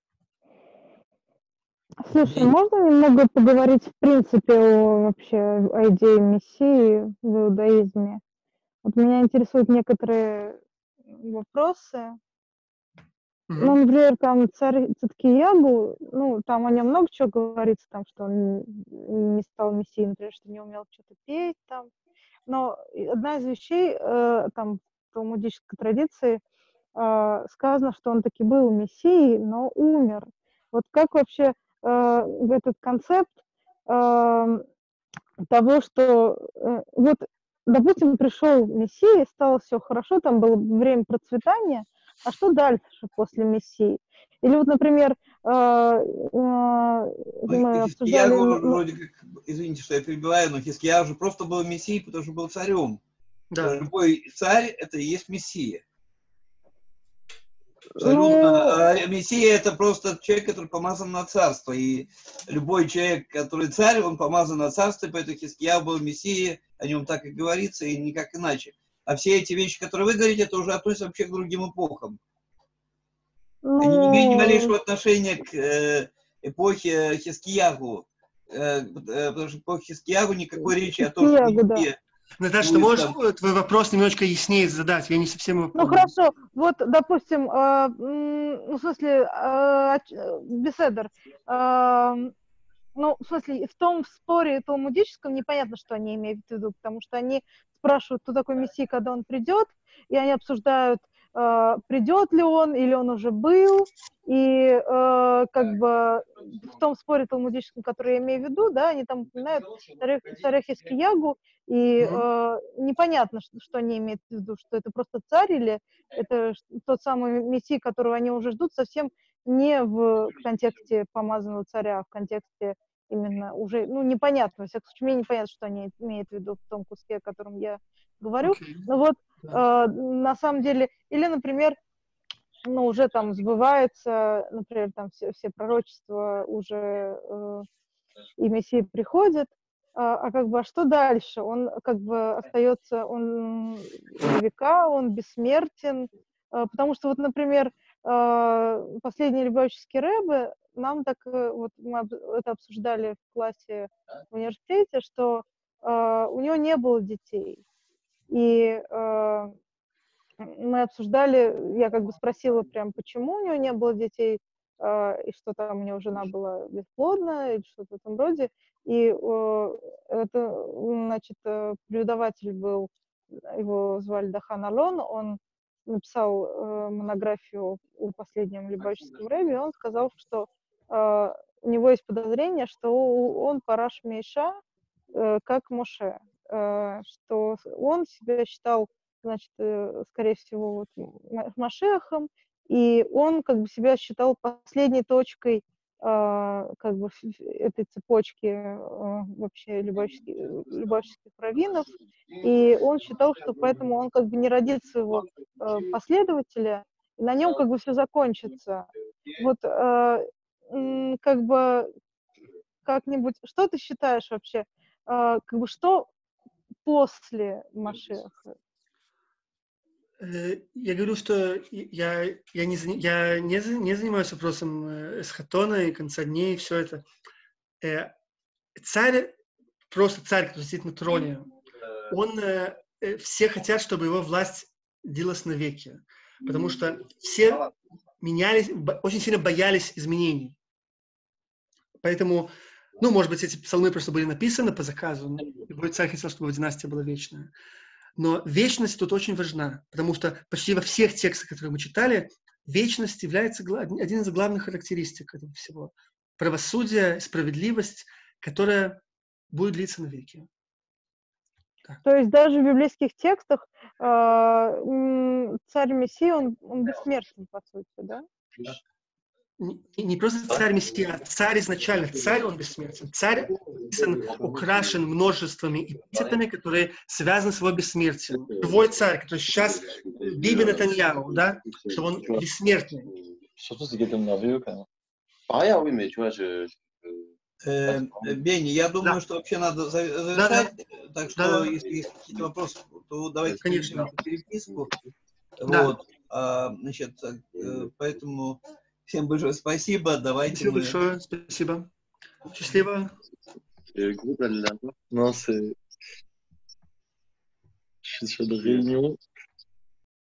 Слушай, можно немного поговорить в принципе о идее Мессии в иудаизме? Вот меня интересуют некоторые вопросы. Ну, например, там царь Циткиягу, ну, там о нем много чего говорится, там, что он не стал Мессией, например, что не умел что-то петь там. Но одна из вещей, там, в талмудической традиции сказано, что он таки был Мессией, но умер. Вот как вообще в этот концепт того, что вот, допустим, пришел Мессия, стало все хорошо, там было время процветания, а что дальше после Мессии? Или вот, например, мы обсуждали... Вроде как, извините, что я перебиваю, но Хиския же просто был Мессией, потому что был царем. Да. Любой царь — это и есть Мессия. Абсолютно. А Мессия — это просто человек, который помазан на царство. И любой человек, который царь, он помазан на царство, поэтому Хиския был Мессией, о нем так и говорится, и никак иначе. А все эти вещи, которые вы говорите, это уже относятся вообще к другим эпохам. Они не имеют ни малейшего отношения к эпохе Хискиягу. Потому что эпоха Хискиягу никакой речи о том, что Мессия... Наташа, ты можешь твой вопрос немножко яснее задать? Я не совсем его понял. Ну, хорошо. Вот, допустим, ну, в смысле, беседер, ну, в смысле, в том споре талмудическом непонятно, что они имеют в виду, потому что они спрашивают, кто такой Мессия, когда он придет, и они обсуждают придет ли он, или он уже был, и как бы в том споре талмудическом, который я имею в виду, да, они там упоминают царя Хискиягу, и непонятно, что они имеют в виду, что это просто царь, или это тот самый мессия, которого они уже ждут, совсем не в контексте помазанного царя, а в контексте именно уже, ну, непонятно, во всяком случае, мне непонятно, что они имеют в виду в том куске, о котором я говорю. Но вот на самом деле, или, например, ну, уже там сбывается, например, там все пророчества уже, и Мессия приходит, а как бы, а что дальше? Он как бы остается, он на века, он бессмертен, потому что вот, например, последние любавические рэбы, нам так, вот мы это обсуждали в классе в университете, что у него не было детей. И мы обсуждали, я как бы спросила прям, почему у него не было детей, и что там у него жена была бесплодна, или что-то в этом роде. И это, значит, преподаватель был, его звали Дахан Алон, он написал монографию о последнем любавическом рэбе, и он сказал, что у него есть подозрение, что он параш Мейша, как Моше, что он себя считал, значит, скорее всего, вот, Машехом, и он как бы себя считал последней точкой как бы этой цепочки вообще любавических раввинов, и он считал, что поэтому он как бы не родит своего последователя, и на нем как бы все закончится. Вот как бы как-нибудь, что ты считаешь вообще, как бы что после Машеха? Я говорю, что я не занимаюсь вопросом эсхатона и конца дней, и все это. Царь, просто царь, который сидит на троне, он, все хотят, чтобы его власть длилась навеки, потому что все менялись, очень сильно боялись изменений. Поэтому, ну, может быть, эти псалмы просто были написаны по заказу, любой царь хотел, чтобы его династия была вечная. Но вечность тут очень важна, потому что почти во всех текстах, которые мы читали, вечность является один из главных характеристик этого всего. Правосудие, справедливость, которая будет длиться навеки. Так. То есть даже в библейских текстах царь Мессия, он бессмертен, по сути, да? Не просто царь Мессия, а царь изначально. Царь, он бессмертен. Царь украшен множествами эпитетами, которые связаны с его бессмертием. Твой царь, который сейчас Биби Нетаньяху, да, что он бессмертный. Бенни, я думаю, что вообще надо завершать, так что если есть какие-то вопросы, то давайте перейдем в переписку. Вот, значит, поэтому всем большое спасибо, давайте. Спасибо большое, спасибо. Счастливо. Non, c'est... Je suis de réunion.